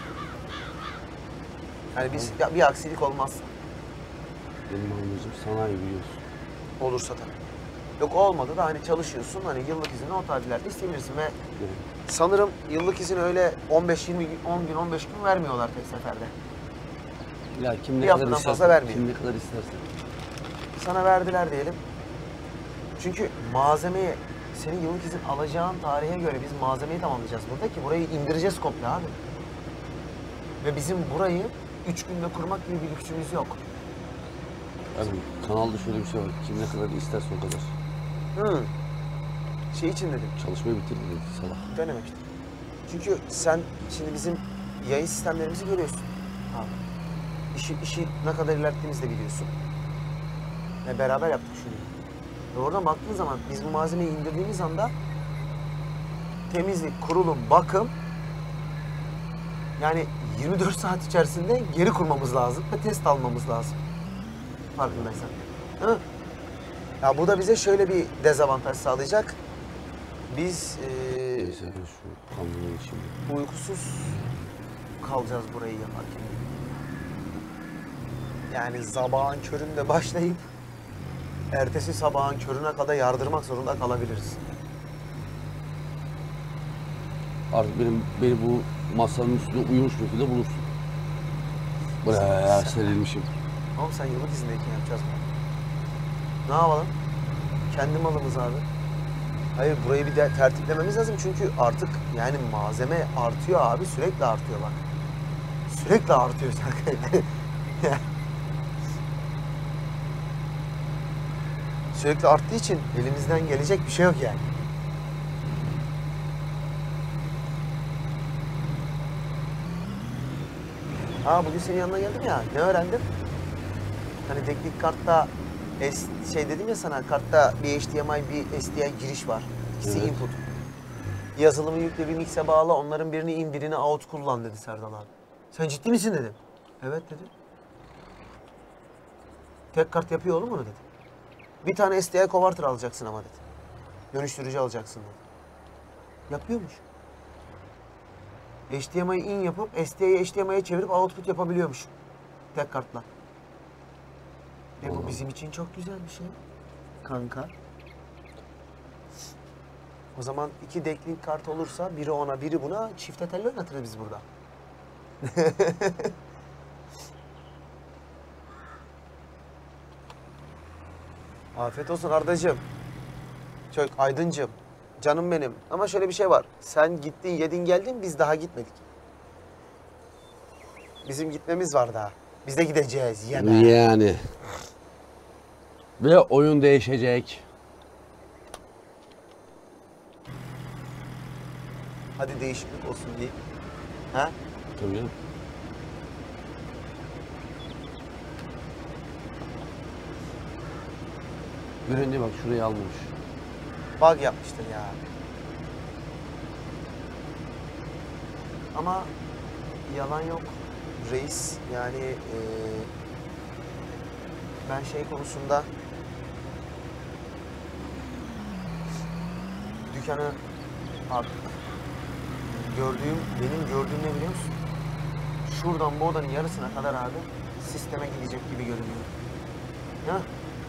Yani biz ya bir aksilik olmaz. Benim amacım sanayi biliyorsun. Olursa tabii. Yok olmadı da hani çalışıyorsun hani yıllık izini o tarihlerde isteyebilirsin ve Yani sanırım yıllık izin öyle on beş yirmi gün, on gün on beş gün vermiyorlar tek seferde. ya kim ne Bir kadar haftadan isterse, fazla vermiyor. kim ne kadar isterse. Sana verdiler diyelim. Çünkü malzemeyi senin yıllık izin alacağın tarihe göre biz malzemeyi tamamlayacağız burada ki burayı indireceğiz komple abi. Ve bizim burayı üç günde kurmak gibi bir lüksümüz yok. Abi kanalda şöyle bir şey var. Kim ne kadar isterse o kadar. Hı. Şey için dedim. Çalışmayı bitirdi dedi salak. Denemek için. Çünkü sen şimdi bizim yayın sistemlerimizi görüyorsun. Abi. İşi, işi ne kadar ilerlettiğimizi de biliyorsun. Ve beraber yaptık şunu. Ve oradan baktığın zaman biz bu malzemeyi indirdiğimiz anda temizlik, kurulum, bakım yani yirmi dört saat içerisinde geri kurmamız lazım ve test almamız lazım. Farkındaysan. Değil mi? Ya bu da bize şöyle bir dezavantaj sağlayacak. Biz eee Neyse ben şu kamyonu şimdi. uykusuz kalacağız burayı yaparken. Yani sabahın köründe başlayıp ertesi sabahın körüne kadar yardırmak zorunda kalabiliriz. Artık benim beni bu masanın üstünde uyumuş bir şekilde bulursun. Buraya serilmişim. Oğlum sen yıllık izindeyken yapacağız bunu. Ne yapalım? Kendi malımız abi. Hayır burayı bir de tertiplememiz lazım çünkü artık yani malzeme artıyor abi sürekli artıyor bak. Sürekli artıyor Serkan. Sürekli arttığı için elimizden gelecek bir şey yok yani. Aa bugün senin yanına geldim ya. Ne öğrendim? Hani teknik kartta S, şey dedim ya sana, kartta bir H D M I, bir S D I giriş var. İkisi Evet. input. Yazılımı yükle, bir mikse bağla, onların birini in, birini out kullan dedi Serdal abi. Sen ciddi misin dedim. Evet dedi. Tek kart yapıyor oğlum onu dedi. Bir tane S D I converter alacaksın ama dedi. Dönüştürücü alacaksın dedi. Yapıyormuş. H D M I in yapıp S D I'yi H D M I'ye çevirip output yapabiliyormuş. Tek kartla. E bu bizim için çok güzel bir şey. Kanka. O zaman iki decklink kart olursa biri ona biri buna çifte telli oynatırız biz burada. Afiyet olsun Ardacığım. Çok Aydıncığım. Canım benim. Ama şöyle bir şey var. Sen gittin, yedin, geldin, biz daha gitmedik. Bizim gitmemiz var daha. Biz de gideceğiz. Yeme. Yani. Ve oyun değişecek. Hadi değişiklik olsun diye. Ha? Tabii canım. Güvenliğe bak, şurayı almamış. Bug yapmıştır ya. Ama yalan yok reis. Yani eee, ben şey konusunda dükkanı artık gördüğüm, benim gördüğüm ne biliyor musun? Şuradan bu odanın yarısına kadar abi sisteme gidecek gibi görünüyor. Ya.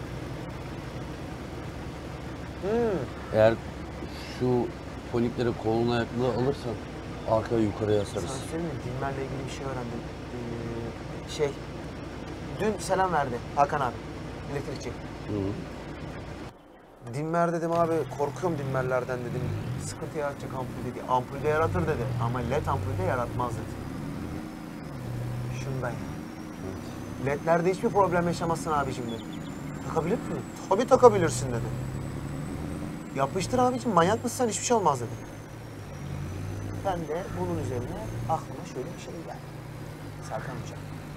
Hmm. Eğer şu ponikleri koluna yaklı alırsan arkaya yukarıya Sana asarız. söyleyeyim mi? Dinlerle ilgili bir şey öğrendim. Ee, şey, dün selam verdi Hakan abi, elektrikçi. Hı hı. Dinmer dedim abi, korkuyorum dinmerlerden dedim. Sıkıntı yaratacak ampul dedi. Ampulde yaratır dedi ama led ampulde yaratmaz dedi. Şundan ya. Ledlerde hiçbir problem yaşamazsın abicim dedi. Takabilir misin? Tabii takabilirsin dedi. Yapıştır abicim, manyak mısın sen, hiçbir şey olmaz dedi. Ben de bunun üzerine aklıma şöyle bir şey geldi. Serkan Hoca.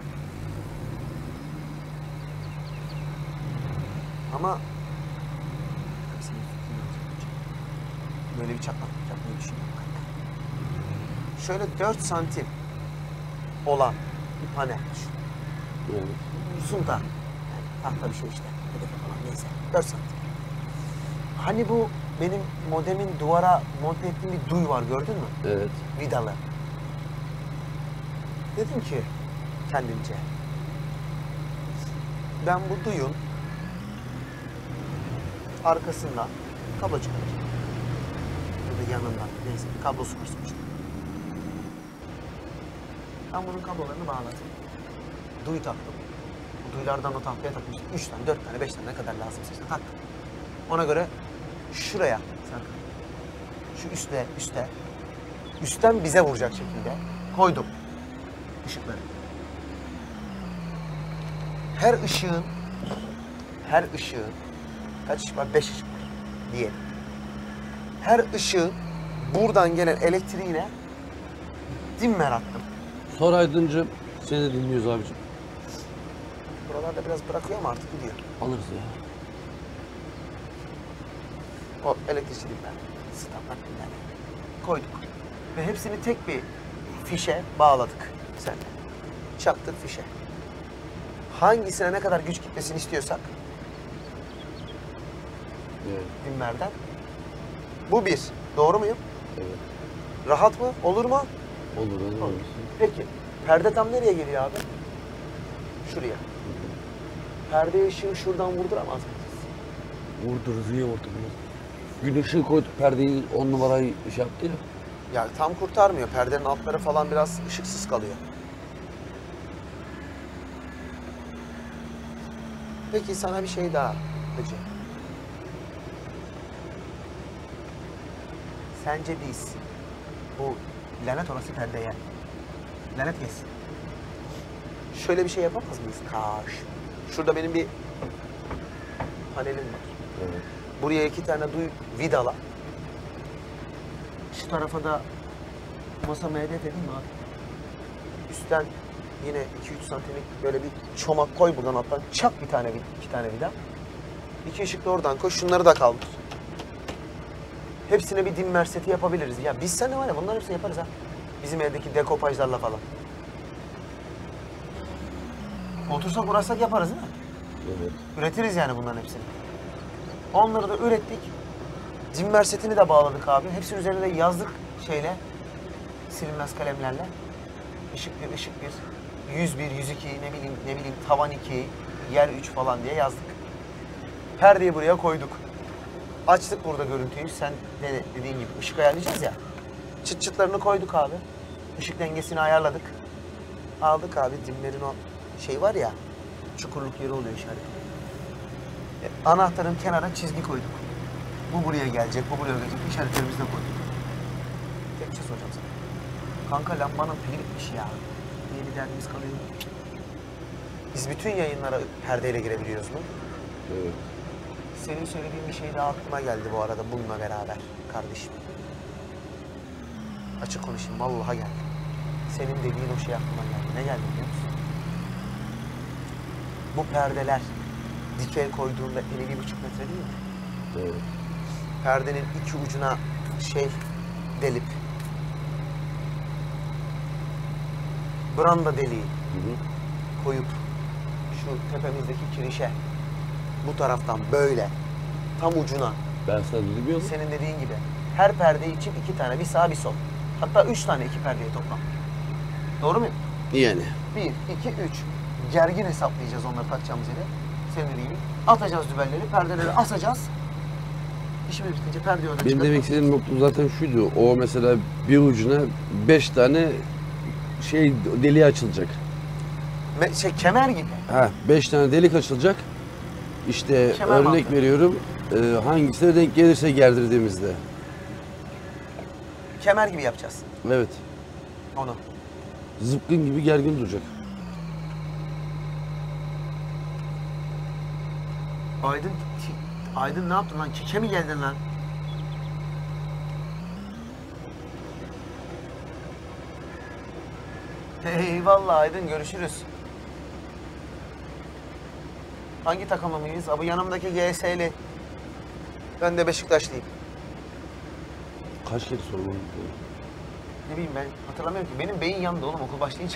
Ama senin fikrin yok hocam. Böyle bir çatlaklık yapmayı düşünüyorum kanka. Şöyle dört santim olan bir panel düşün. Evet. Sunta. Yani tahta bir şey işte. Hedefe falan neyse. dört santim. Hani bu benim modemin duvara monte ettiğim bir duy var, gördün mü? Evet. Vidalı. Dedim ki kendimce, ben bu duyun arkasından kablo çıkaracağım. Ya da yanından, neyse kablosu var sonuçta. Ben bunun kablolarını bağladım. Duy taktım. Bu duylardan o tahtaya takmıştım. Üç tane, dört tane, beş tane ne kadar lazımsa işte taktım. Ona göre şuraya, Serkan, şu üstte, üstte, üstten bize vuracak şekilde koydum ışıkları. Her ışığın, her ışığın, kaç ışık var? Beş ışık var diyelim. Her ışığın buradan gelen elektriğine dimmer attım. Sor Aydıncığım. Seni de dinliyoruz abicim. Buralarda biraz bırakıyor ama artık gidiyor. Alırız ya. O elektrikli dimmer, standart dimmer koyduk. Ve hepsini tek bir fişe bağladık seninle. Çaktık fişe. Hangisine ne kadar güç gitmesini istiyorsak Evet. dimmerden. Bu bir. Doğru muyum? Evet. Rahat mı? Olur mu? Olur. Olur. Olur. Peki. Perde tam nereye geliyor abi? Şuraya. Perde ışığı şuradan vurduramaz mıyız? Vurduruz, iyi vurduruz. Gün ışığı koyduk, perdeyi on numarayı şey yaptı ya. Yani tam kurtarmıyor. Perdenin altları falan biraz ışıksız kalıyor. Peki sana bir şey daha Hacı. Sence biz bu lanet orası perdeye lanet yesin. Şöyle bir şey yapamaz mıyız? Kaş. Şurada benim bir panelim var. Evet. Buraya iki tane duy vidala. Şu tarafa da masama hedef edeyim mi abi? Üstten yine iki üç santimlik böyle bir çomak koy buradan alttan. Çak bir tane, iki tane vida. İki ışıklı oradan koy. Şunları da kaldır. Hepsine bir dimmer seti yapabiliriz. Ya biz seninle var ya bunların hepsini yaparız ha. Bizim evdeki dekopajlarla falan. Otursak uğraşsak yaparız değil mi? Evet. Üretiriz yani bunların hepsini. Onları da ürettik. Dimmer setini de bağladık abi. Hepsinin üzerine de yazdık şeyle. Silinmez kalemlerle. Işık bir, ışık bir. yüz bir, yüz iki, ne bileyim, ne bileyim tavan iki, yer üç falan diye yazdık. Perdeyi buraya koyduk. Açtık burada görüntüyü. Sen de dediğin gibi ışık ayarlayacağız ya. Çıt çıtlarını koyduk abi. Işık dengesini ayarladık. Aldık abi dimlerin o şey var ya. Çukurluk yeri oluyor işareti. E, anahtarın kenara çizgi koyduk. Bu buraya gelecek, bu buraya gelecek. İşaretlerimizi de koyduk. Tek bir şey soracağım sana. Kanka lambanın pili bitmiş ya. Diye bir derdimiz kalıyor. Biz bütün yayınlara perdeyle girebiliyoruz mu? Evet. Senin söylediğin bir şey daha aklıma geldi bu arada bununla beraber kardeşim. Açık konuşayım vallahi geldi. Senin dediğin o şey aklıma geldi. Ne geldi biliyor musun? Bu perdeler dikey koyduğunda elli bir buçuk metre değil mi? Evet. Perdenin iki ucuna şey delip branda deliği Hı hı. koyup şu tepemizdeki kirişe bu taraftan böyle tam ucuna Ben sana dedim ya. senin dediğin gibi her perde için iki tane, bir sağ bir sol. Hatta üç tane iki perdeye toplam. Doğru mu? Yani. Bir, iki, üç. Gergin hesaplayacağız onları takacağımız yere. Senin dediğin gibi. Atacağız dübelleri, perdeleri asacağız. İşimiz bitince perdeyi oradan Benim demek çıkartacağız. istediğim nokta zaten şuydu. O mesela bir ucuna beş tane şey deliği açılacak. Me- şey kemer gibi. Ha, beş tane delik açılacak. İşte Kemer örnek mantığı. veriyorum. E, hangisine denk gelirse gerdirdiğimizde. Kemer gibi yapacağız Evet. onu. Zıpkın gibi gergin duracak. Aydın, ti- Aydın ne yaptın lan? Keke mi geldin lan? Eyvallah Aydın, görüşürüz. Hangi takımlı mıyız? Abi yanımdaki G S'li. Ben de Beşiktaşlıyım. Kaç kere sormam. Ne bileyim ben hatırlamıyorum ki. Benim beyin yandı oğlum okul başlayınca.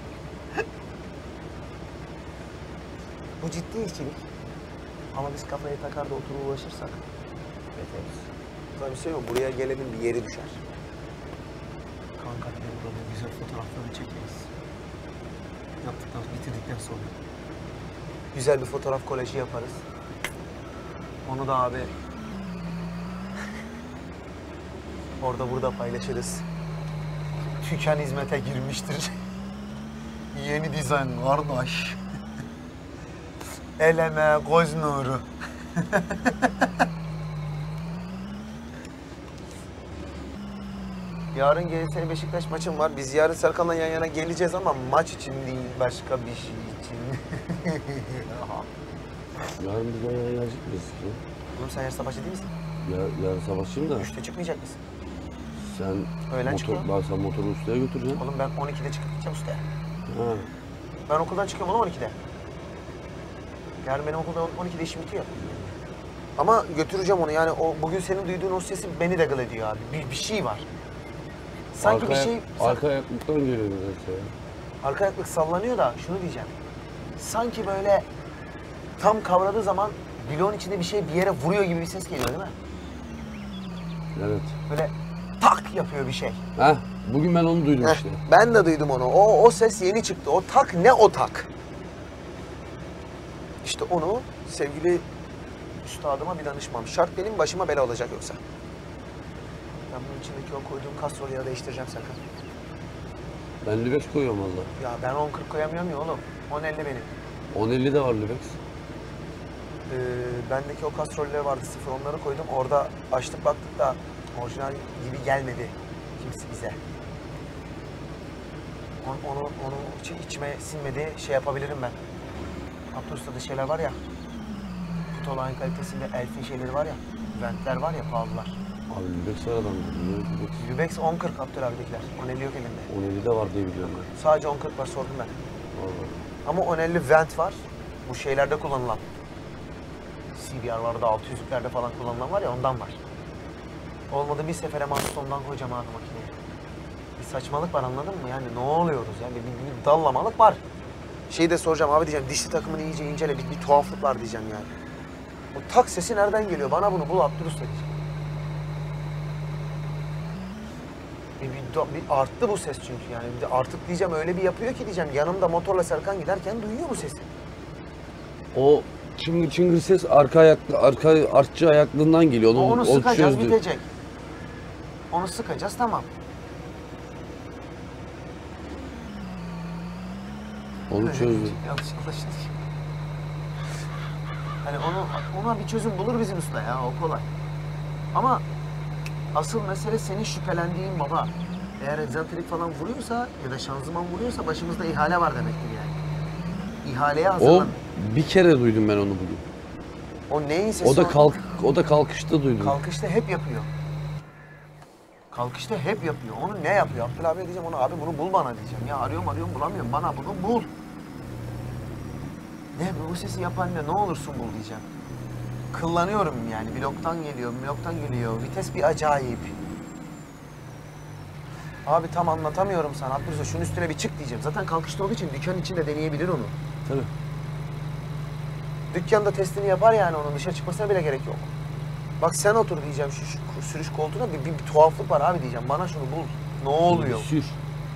Bu ciddi işçilik. Ama biz kafaya takar da oturup ulaşırsak beteriz. Sana bir şey yok. Buraya gelenin bir yeri düşer. Kanka bir de burada bu güzel fotoğraflarını çekeriz. Yaptıktan sonra, bitirdikten sonra. Güzel bir fotoğraf kolajı yaparız. Onu da abi orada burada paylaşırız. Tüken hizmete girmiştir. Yeni dizayn kardeş. Eleme göz nuru. Yarın G S Beşiktaş maçım var. Biz yarın Serkan'la yan yana geleceğiz ama maç için değil, başka bir şey için. Yarın biz bayağı gelecek miyiz ki? Oğlum sen yarın sabahçı değil misin? Ya, yarın sabahçıyım da Üçte çıkmayacak mısın? sen Öğlen motor, çıkıyor. ben sen motoru ustaya götüreceksin. Oğlum ben on ikide çıkıp gideceğim ustaya. Ha. Ben okuldan çıkıyorum oğlum on ikide. Yarın benim okulda on ikide işim bitiyor. Ama götüreceğim onu yani o bugün senin duyduğun o sesi beni de gıl ediyor abi. Bir, bir şey var. Sanki arka, bir şey... Arka ayaklıktan geliyor nedense ya. Arka ayaklık sallanıyor da şunu diyeceğim. Sanki böyle tam kavradığı zaman bloğun içinde bir şey bir yere vuruyor gibi bir ses geliyor değil mi? Evet. Böyle tak yapıyor bir şey. Ha, bugün ben onu duydum Heh, işte. ben de duydum onu. O, o ses yeni çıktı. O tak ne o tak? İşte onu sevgili üstadıma bir danışmam. Şart benim başıma bela olacak yoksa. Ben bunun içindeki o koyduğum kastrolleri değiştireceğim sakın. Ben Lübex koyuyorum valla. Ya ben on kırk koyamıyorum ya oğlum. on elli benim. on elli de var Lübex. Ee, bendeki o kastroller vardı sıfır onları koydum. Orada açtık baktık da orijinal gibi gelmedi kimse bize. Onu, onu, onu içi- içime sinmedi şey yapabilirim ben. Abdurusta'da şeyler var ya. Putolayın kalitesinde Elf'in şeyleri var ya. Ventler var ya pahalılar. Abi Lübex var adamda. Lübex. Lübex on kırk Abdur abidekiler. on elli yok elimde. on elli de var diye biliyorum ben. Sadece on kırk var sordum ben. Vallahi. Ama on elli vent var. Bu şeylerde kullanılan. C B R'larda altı yüzlüklerde falan kullanılan var ya ondan var. Olmadı bir sefere mahsus ondan koyacağım abi makineye. Bir saçmalık var anladın mı? Yani ne oluyoruz yani bir, bir, bir dallamalık var. Şeyi de soracağım abi diyeceğim dişli takımını iyice incele bir, bir tuhaflık var diyeceğim yani. O tak sesi nereden geliyor? Bana bunu bul Abdülüst diyeceğim. Bir, bir, bir arttı bu ses çünkü yani. Bir de artık diyeceğim öyle bir yapıyor ki diyeceğim yanımda motorla Serkan giderken duyuyor bu sesi. O çıngır çıngır ses arka ayaklı, arka artçı ayaklığından geliyor. Onu, Onu o sıkacağız çözdü. bitecek. Onu sıkacağız tamam. Onu çözdü. Yanlış anlaşıldı. Hani onu, ona bir çözüm bulur bizim usta ya o kolay. Ama asıl mesele senin şüphelendiğin baba. Eğer egzantrik falan vuruyorsa ya da şanzıman vuruyorsa başımızda ihale var demektir yani. İhaleye O hazırlan. bir kere duydum ben onu bugün. O neyin sesi? O da kalk o da kalkışta duydum. Kalkışta hep yapıyor. Kalkışta hep yapıyor. Onu ne yapıyor? Abdül abiye diyeceğim ona abi bunu bul bana diyeceğim. Ya arıyorum arıyorum bulamıyorum. Bana bunu bul. Ne bu sesi yapan ne? Ne olursun bul diyeceğim. Kıllanıyorum yani. Bloktan geliyor, bloktan geliyor. Vites bir acayip. Abi tam anlatamıyorum sana. Abdülüze şunun üstüne bir çık diyeceğim. Zaten kalkışta olduğu için dükkanın içinde deneyebilir onu. Tabii. Dükkanda testini yapar yani onun. Dışarı çıkmasına bile gerek yok. Bak sen otur diyeceğim şu, şu sürüş koltuğuna bir, bir, bir tuhaflık var abi diyeceğim. Bana şunu bul. Ne oluyor? Bir sür.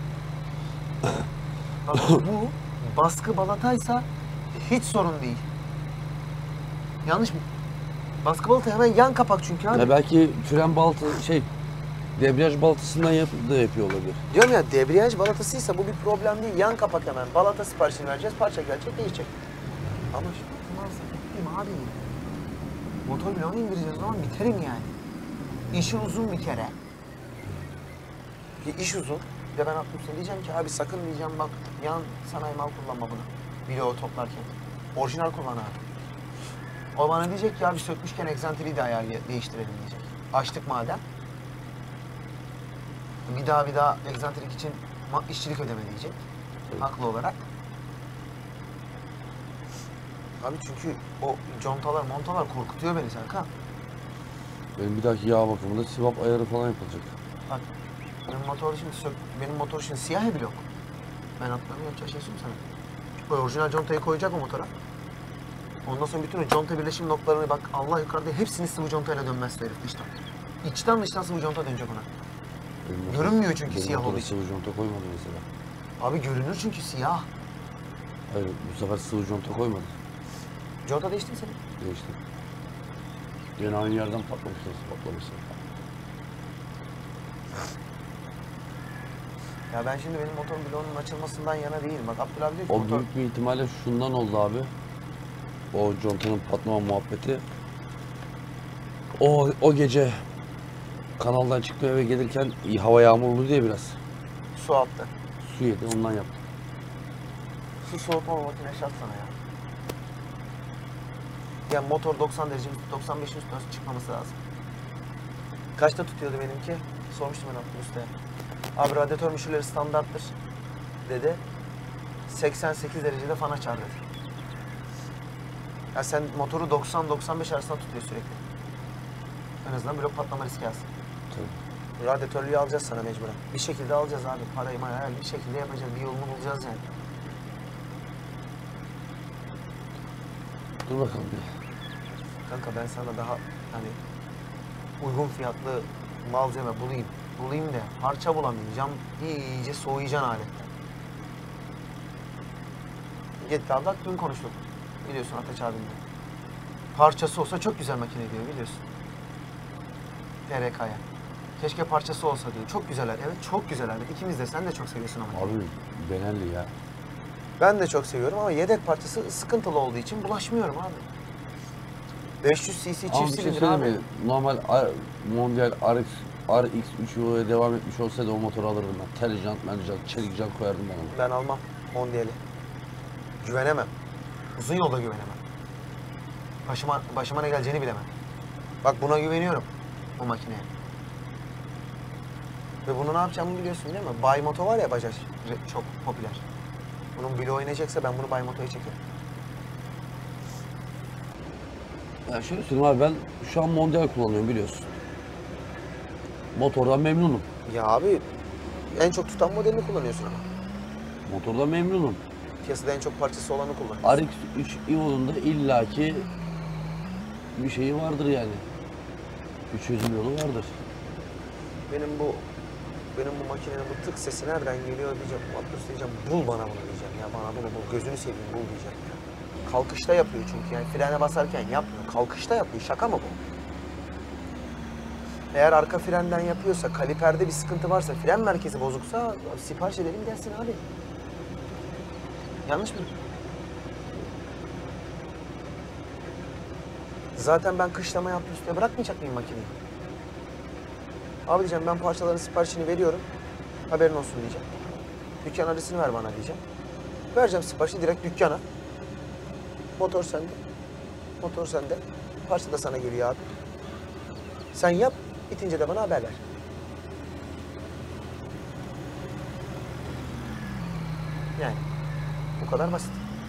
Bak bu baskı balataysa hiç sorun değil. Yanlış mı? Baskı balata hemen yan kapak çünkü abi. Ya belki fren baltı şey debriyaj baltasından yap, da yapıyor olabilir. Diyorum ya debriyaj balatasıysa bu bir problem değil. Yan kapak hemen. Balata siparişini vereceğiz. Parça gelecek değişecek. Ama şu varsa bittim abi. Motor bloğunu indireceğiz o zaman biterim yani. İşi uzun bir kere. Bir iş uzun. Bir de ben aklımsa diyeceğim ki abi sakın diyeceğim bak yan sanayi mal kullanma bunu. Bloğu toplarken. Orijinal kullan abi. O bana diyecek ki abi sökmüşken egzantriği de ayar değiştirelim diyecek. Açtık madem. Bir daha bir daha egzantrik için işçilik ödeme diyecek. Evet. Haklı olarak. Abi çünkü o contalar montalar korkutuyor beni Serkan. Benim bir dahaki yağ bakımında sivap ayarı falan yapılacak. Bak benim motor şimdi sök, benim motor şimdi siyah ya blok. Ben atlarını yapacağı şey söyleyeyim sana. O orijinal contayı koyacak o motora. Ondan sonra bütün o conta birleşim noktalarını bak Allah yukarıda hepsini sıvı contayla dönmez herif dıştan. İçten dıştan sıvı conta dönecek ona. Benim motor- Görünmüyor çünkü benim siyah motora olduğu için. sıvı conta koymadı mesela. Abi görünür çünkü siyah. Hayır bu sefer sıvı conta koymadı. Conta değişti mi senin? Değişti. Yine aynı yerden patlamışlar, patlamışlar. Ya ben şimdi benim motorun bloğunun açılmasından yana değilim. Bak Abdül abi diyor ki O motor... büyük bir ihtimalle şundan oldu abi. O contanın patlama muhabbeti. O o gece kanaldan çıktım eve gelirken hava yağmurlu diye biraz Su attı. su yedi ondan yaptım. Su soğutma makine şart sana ya. Yani motor doksan derece, doksan beşin üstüne çıkmaması lazım. Kaçta tutuyordu benimki? Sormuştum ben Abdül Usta'ya. Abi radyatör müşürleri standarttır dedi. seksen sekiz derecede fan açar dedi. Ya sen motoru doksan doksan beş arasında tutuyor sürekli. En azından blok patlama riski az. Tabii. Radyatörlüğü alacağız sana mecburen. Bir şekilde alacağız abi. Parayı marayı bir şekilde yapacağız. Bir yolunu bulacağız yani. Dur bakalım bir. Kanka ben sana daha hani uygun fiyatlı malzeme bulayım. Bulayım da parça bulamayacağım. İyice soğuyacaksın aletten. Gitti abi bak dün konuştuk. Biliyorsun Ateş abimle. Parçası olsa çok güzel makine diyor biliyorsun. T R K'ya. Keşke parçası olsa diyor. Çok güzeller. Evet çok güzeller. İkimiz de sen de çok seviyorsun ama. Abi Benelli ya. Ben de çok seviyorum ama yedek parçası sıkıntılı olduğu için bulaşmıyorum abi. beş yüz cc Ama bir çift şey silindir abi. söyleyeyim mi? Normal R- Mondial R X, R X üç yolaya devam etmiş olsaydı o motoru alırdım ben. Tel jant, mel jant, çelik jant koyardım ben ona. Ben almam Mondial'i. Güvenemem. Uzun yolda güvenemem. Başıma, başıma ne geleceğini bilemem. Bak buna güveniyorum. O makineye. Ve bunu ne yapacağımı biliyorsun değil mi? Bay Moto var ya Bajaj. re- Çok popüler. Bunun bloğu inecekse ben bunu Bay Moto'ya çekerim. Ya şöyle söyleyeyim abi, ben şu an Mondial kullanıyorum biliyorsun. Motordan memnunum. Ya abi en çok tutan modelini kullanıyorsun ama. Motordan memnunum. Piyasada en çok parçası olanı kullanıyorsun. R X üç Evo'nun da illaki bir şeyi vardır yani. Bir çözüm yolu vardır. Benim bu benim bu makinenin bu tık sesi nereden geliyor diyeceğim. Atlas diyeceğim. Bul bana bunu diyeceğim ya. Bana bunu bul. Gözünü seveyim bul diyeceğim ya. Kalkışta yapıyor çünkü yani frene basarken yapmıyor. Kalkışta yapıyor. Şaka mı bu? Eğer arka frenden yapıyorsa, kaliperde bir sıkıntı varsa, fren merkezi bozuksa abi, sipariş edelim gelsin abi. Yanlış mı? Zaten ben kışlama yaptım üstüne bırakmayacak mıyım makineyi? Abi diyeceğim ben parçaların siparişini veriyorum. Haberin olsun diyeceğim. Dükkan adresini ver bana diyeceğim. Vereceğim siparişi direkt dükkana. Motor sende. Motor sende. Parça da sana geliyor abi. Sen yap. Bitince de bana haber ver. Yani bu kadar basit.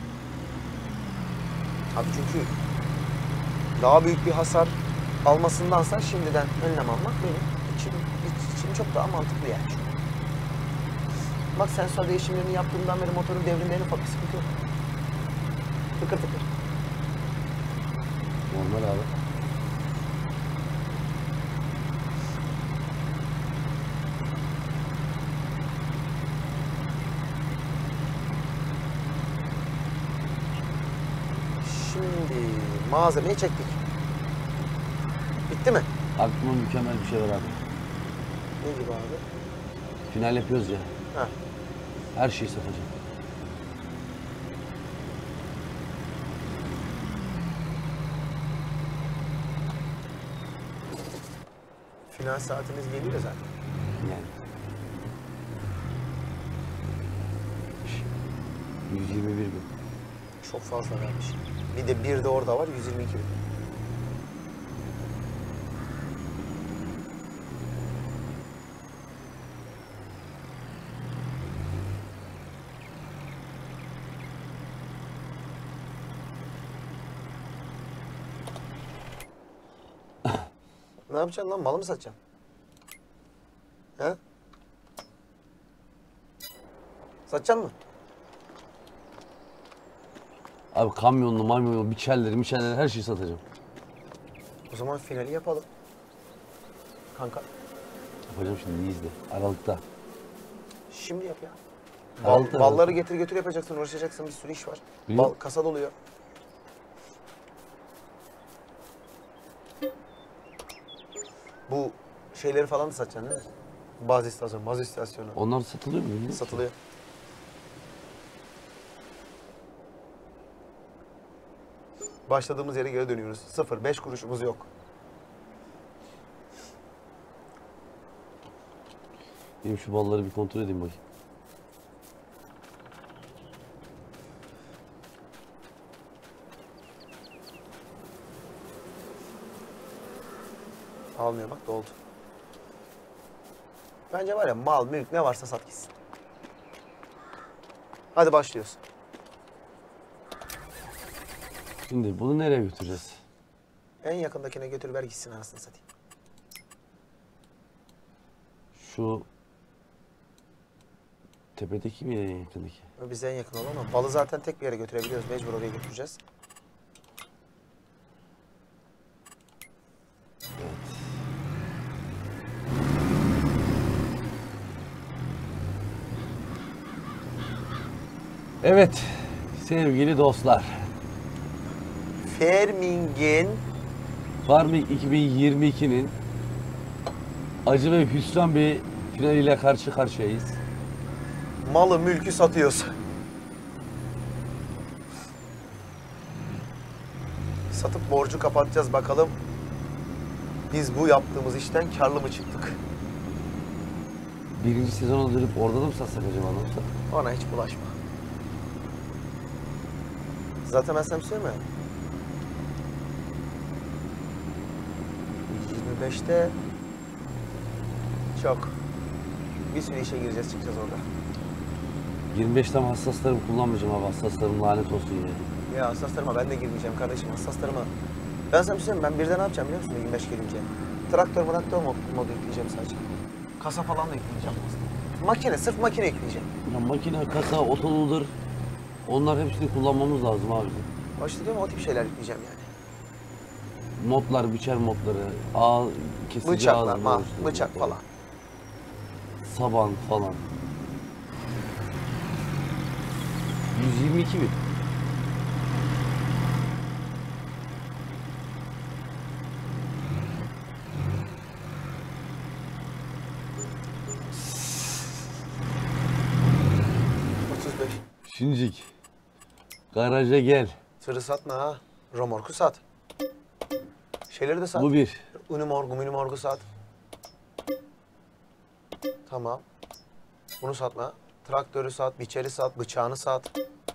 Abi çünkü daha büyük bir hasar almasındansa şimdiden önlem almak benim için, için çok daha mantıklı yani. Bak sensör değişimlerini yaptığımdan beri motorun devrinde en ufak bir sıkıntı yok. Tıkır tıkır. Normal abi. Şimdi malzemeyi çektik. Bitti mi? Aklıma mükemmel bir şey var abi. Ne gibi abi? Final yapıyoruz ya. Ha. Her şeyi satacağım. Final saatimiz geliyor zaten. Yani. yüz yirmi bir bin. Çok fazla vermiş. Bir de bir de orada var yüz yirmi iki bin. Ne yapacaksın lan? Malı mı satacaksın? He? Satacaksın mı? Abi kamyonlu, mamyonlu, biçerleri, miçerleri her şeyi satacağım. O zaman finali yapalım. Kanka. Yapacağım şimdi, izle. Aralıkta. Şimdi yap ya. Altı, Bal, balları altı. getir götür yapacaksın, uğraşacaksın, bir sürü iş var. Biliyorum. Bal kasa doluyor. Bu şeyleri falan da satacaksın değil mi? Baz istasyonu, baz istasyonu. Onlar satılıyor mu bilmiyorum. Satılıyor. Başladığımız yere geri dönüyoruz. Sıfır, beş kuruşumuz yok. Benim şu balları bir kontrol edeyim bakayım. Almıyor bak doldu. Bence var ya mal, mülk ne varsa sat gitsin. Hadi başlıyoruz. Şimdi bunu nereye götüreceğiz? En yakındakine götür ver gitsin anasını satayım. Şu tepedeki mi en yakındaki? O bize en yakın olan ama balı zaten tek bir yere götürebiliyoruz. Mecbur oraya götüreceğiz. Evet sevgili dostlar. Ferming'in Farming iki bin yirmi iki'nin acı ve hüsran bir finaliyle karşı karşıyayız. malı mülkü satıyoruz. Satıp borcu kapatacağız bakalım. Biz bu yaptığımız işten karlı mı çıktık? Birinci sezona dönüp orada da mı satsak acaba? Ne olsa? Ona hiç bulaşma. Zaten ben sana bir şey söyleyeyim mi? yirmi beşte çok. Bir sürü işe gireceğiz çıkacağız orada. yirmi beşte ama hassaslarımı kullanmayacağım abi. Hassaslarım lanet olsun yani. Ya hassaslarıma ben de girmeyeceğim kardeşim. Hassaslarıma Ben sana bir şey söyleyeyim, ben birden ne yapacağım biliyor musun yirmi beş gelince? Traktör traktör mod, modu yükleyeceğim sadece. Kasa falan da yükleyeceğim aslında. Makine, sırf makine yükleyeceğim. Ya makine, kasa, otoludur. Onlar hepsini kullanmamız lazım abi. Başta diyorum o tip şeyler yükleyeceğim yani. Modlar, biçer modları, ağ kesici Bıçaklar, ağzı, ma, işte, bıçak falan. Saban falan. yüz yirmi iki bin. otuz beş. Şincik. Garaja gel. Tırı satma ha. Romorku sat. Şeyleri de sat. Bu bir. Unimorgu, minimorgu sat. Tamam. Bunu satma. Traktörü sat, biçeri sat, bıçağını sat.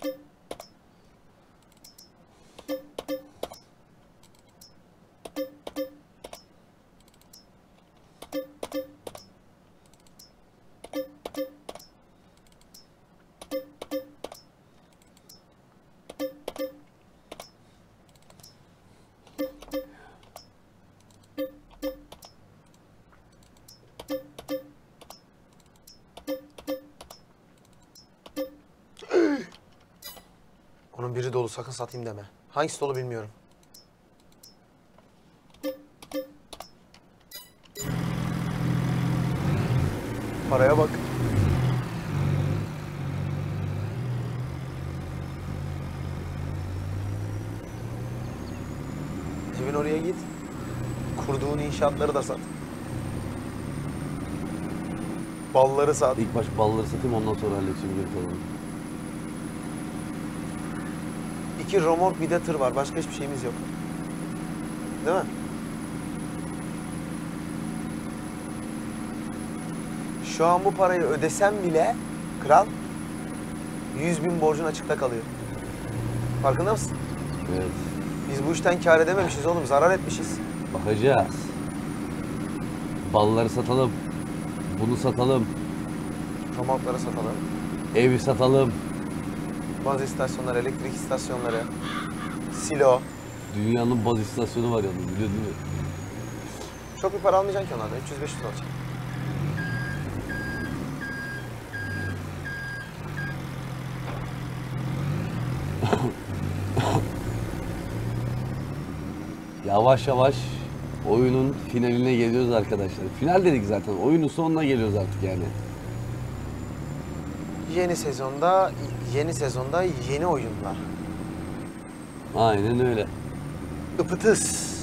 Onun biri dolu, sakın satayım deme. Hangisi dolu bilmiyorum. Paraya bak. Evin oraya git. Kurduğun inşaatları da sat. Balları sat. İlk baş balları satayım, ondan sonra halledeceğim geri kalanı. İki romork bir de tır var. Başka hiçbir şeyimiz yok. Değil mi? Şu an bu parayı ödesem bile kral yüz bin borcun açıkta kalıyor. Farkında mısın? Evet. Biz bu işten kâr edememişiz oğlum. Zarar etmişiz. Bakacağız. Balları satalım. Bunu satalım. Romorkları satalım. Evi satalım. Baz istasyonları, elektrik istasyonları, silo. Dünyanın baz istasyonu var yalnız, biliyorsun değil mi? Çok bir para almayacaksın ki onlardan. üç yüz beş yüz alacak. Yavaş yavaş oyunun finaline geliyoruz arkadaşlar. Final dedik zaten. Oyunun sonuna geliyoruz artık yani. Yeni sezonda, yeni sezonda yeni oyunlar. Aynen öyle. Ipıtıs.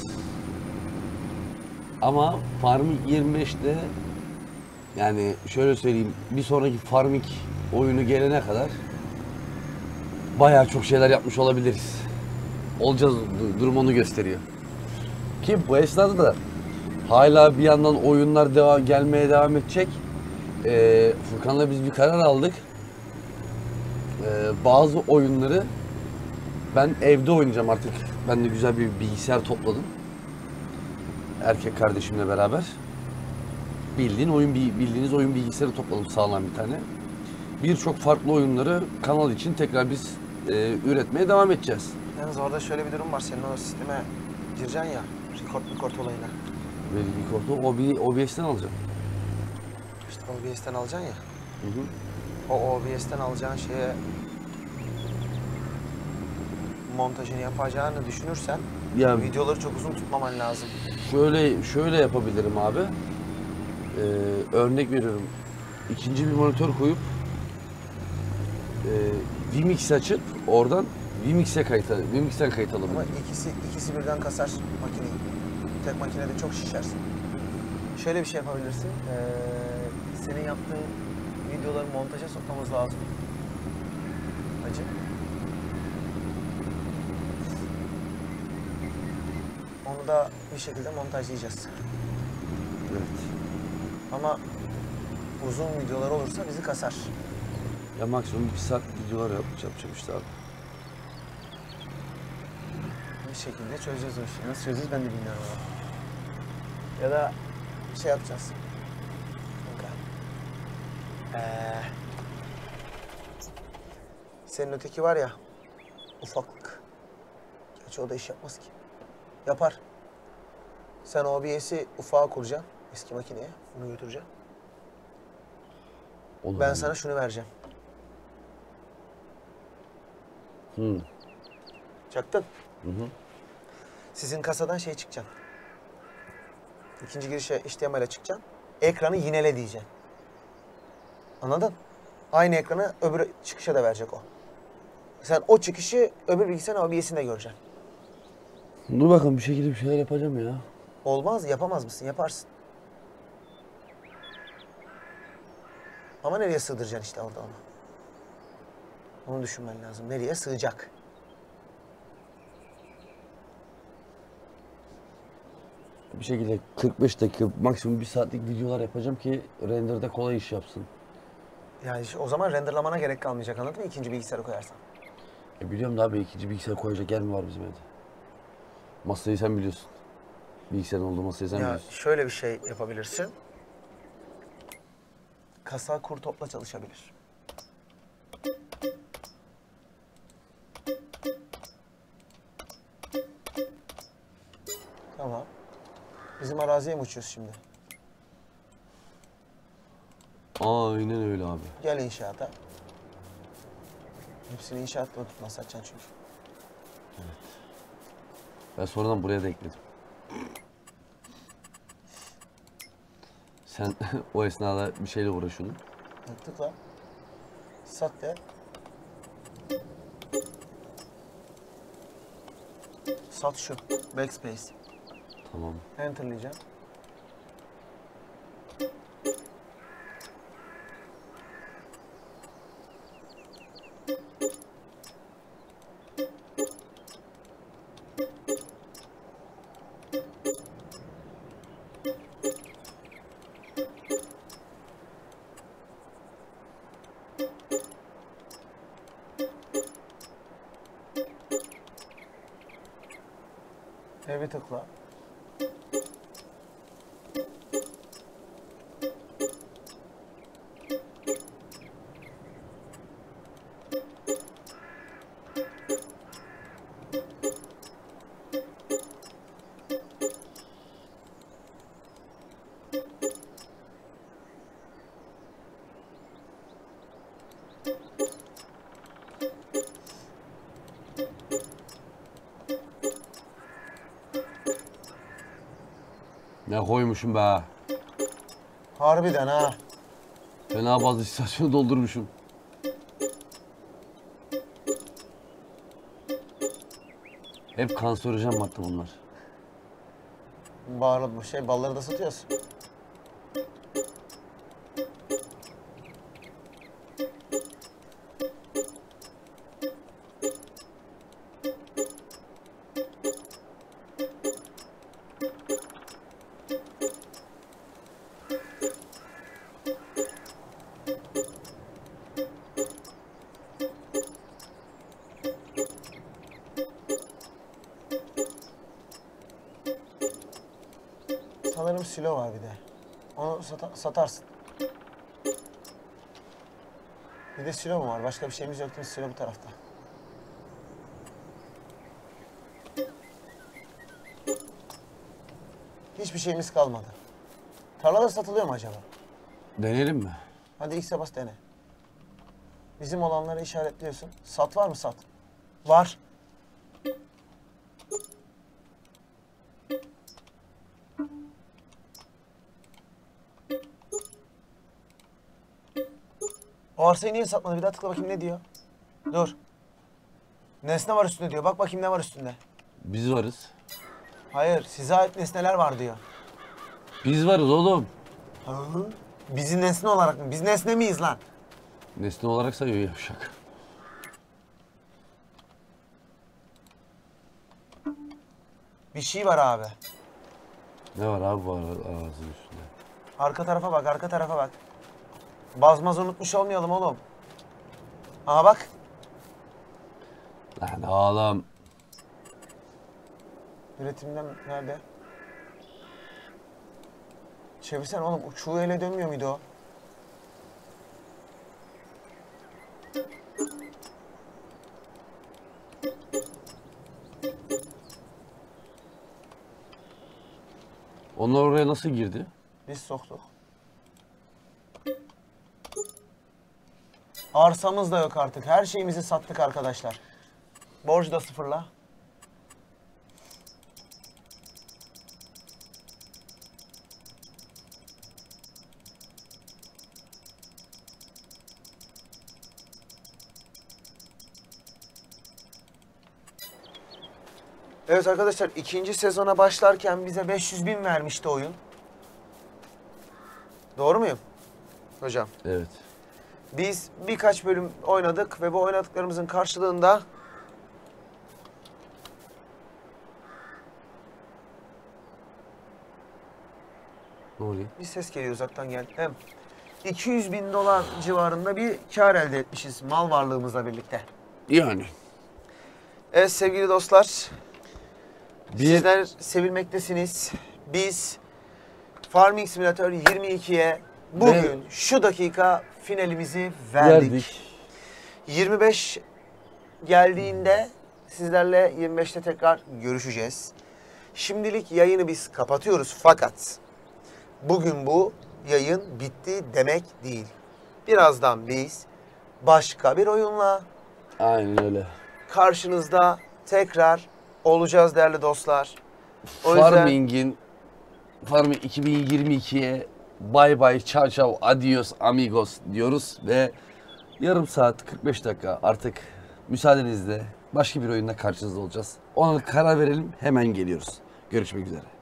Ama Farming yirmi beşte yani şöyle söyleyeyim, bir sonraki Farming oyunu gelene kadar bayağı çok şeyler yapmış olabiliriz. Olacağız, durum onu gösteriyor. Ki bu esnada da hala bir yandan oyunlar devam, gelmeye devam edecek. Ee, Furkan'la biz bir karar aldık. Ee, bazı oyunları ben evde oynayacağım artık. Ben de güzel bir bilgisayar topladım. Erkek kardeşimle beraber. Bildiğin oyun bildiğiniz oyun bilgisayarı topladım, sağlam bir tane. Birçok farklı oyunları kanal için tekrar biz e, üretmeye devam edeceğiz. Yalnız orada şöyle bir durum var. Senin o sisteme gireceksin ya. Record record olayına. Ve rekordu O B S'ten alacağım. İşte O B S'ten alacaksın ya. Hı hı. O O B S'ten alacağın şeye montajını yapacağını düşünürsen Ya videoları çok uzun tutmaman lazım. şöyle şöyle yapabilirim abi. Ee, örnek veriyorum. İkinci bir monitör koyup e, Vmix açıp oradan Vmix'e kayıt Vmix'ten kayıt Ama alabilirim. ikisi ikisi birden kasar makineyi. Tek makinede çok şişersin. Şöyle bir şey yapabilirsin. Ee, senin yaptığın videoları montaja sokmamız lazım. Hacı. Onu da bir şekilde montajlayacağız. Evet. Ama uzun videolar olursa bizi kasar. Ya maksimum bir saat videolar yap, yapacağım işte abi. Bir şekilde çözeceğiz o işi. Nasıl çözeceğiz ben de bilmiyorum ama. Ya da şey yapacağız. Kanka. Ee, senin öteki var ya, ufaklık. Gerçi o da iş yapmaz ki. Yapar. Sen O B S'i ufağa kuracaksın. Eski makineye. Bunu götüreceksin. Olur Ben abi. sana şunu vereceğim. Hı. Çaktın. Hı hı. Sizin kasadan şey çıkacak. İkinci girişe H D M I ile çıkacaksın. Ekranı yinele diyeceksin. Anladın? Aynı ekranı öbür çıkışa da verecek o. Sen o çıkışı öbür bilgisayarın O B S'inde göreceksin. Dur bakalım bir şekilde bir şeyler yapacağım ya. Olmaz, yapamaz mısın? Yaparsın. Ama nereye sığdıracaksın işte orada onu? Onu düşünmen lazım. Nereye sığacak? Bir şekilde kırk beş dakika maksimum bir saatlik videolar yapacağım ki render'da kolay iş yapsın. Yani işte o zaman renderlamana gerek kalmayacak, anladın mı? İkinci bilgisayarı koyarsan. E biliyorum da abi ikinci bilgisayar koyacak yer mi var bizim evde? Masayı sen biliyorsun. Bilgisayarın olduğu masayı sen Ya biliyorsun. şöyle bir şey yapabilirsin. Kasa kur topla çalışabilir. Tamam. Bizim araziye mi uçuyoruz şimdi? Aynen öyle abi. Gel inşaata. Hepsini inşaatla tutma satacaksın çünkü. Ben sonradan buraya da ekledim. Sen o esnada bir şeyle uğraşıyordun. Tıkla. Sat de. Sat şu. Backspace. Tamam. Enter'layacağım. Evi tıkla. Ne koymuşum be. Harbiden ha. Fena bazı istasyonu doldurmuşum. Hep kanserojen madde bunlar. Bağırlı bu şey balları da satıyoruz. Sanırım silo var bir de. Onu sata- satarsın. Bir de silo mu var? Başka bir şeyimiz yok değil mi? Silo bu tarafta. Hiçbir şeyimiz kalmadı. Tarlada satılıyor mu acaba? Deneyelim mi? Hadi X'e bas dene. Bizim olanları işaretliyorsun. Sat var mı sat? Var. O arsayı niye satmadı? Bir daha tıkla bakayım ne diyor. Dur. Nesne var üstünde diyor. Bak bakayım ne var üstünde. Biz varız. Hayır, size ait nesneler var diyor. Biz varız oğlum. Hı? Bizi nesne olarak mı? Biz nesne miyiz lan? Nesne olarak sayıyor yavşak. Bir şey var abi. Ne var abi bu ara- arazinin üstünde? Arka tarafa bak, arka tarafa bak. Bazmaz unutmuş olmayalım oğlum. Aha bak. Lan oğlum. Üretimden nerede? Çevirsen oğlum. Uçuğu ele dönmüyor muydu o? Onlar oraya nasıl girdi? Biz soktuk. Arsamız da yok artık. Her şeyimizi sattık arkadaşlar. Borcu da sıfırla. Evet arkadaşlar, ikinci sezona başlarken bize beş yüz bin vermişti oyun. Doğru muyum hocam? Evet. Biz birkaç bölüm oynadık ve bu oynadıklarımızın karşılığında Ne oluyor? bir ses geliyor uzaktan geldi. Hem iki yüz bin dolar civarında bir kar elde etmişiz mal varlığımızla birlikte. Yani. Evet sevgili dostlar, Bir, sizler sevilmektesiniz. Biz Farming Simulator yirmi ikiye bugün Ve- şu dakika finalimizi verdik. verdik. yirmi beş geldiğinde sizlerle yirmi beşte tekrar görüşeceğiz. Şimdilik yayını biz kapatıyoruz fakat bugün bu yayın bitti demek değil. Birazdan biz başka bir oyunla Aynen öyle. karşınızda tekrar olacağız değerli dostlar. O yüzden Farming'in Farming iki bin yirmi ikiye bay bay, ciao ciao, adios amigos diyoruz ve yarım saat kırk beş dakika artık müsaadenizle başka bir oyunda karşınızda olacağız. Ona karar verelim, hemen geliyoruz. Görüşmek üzere.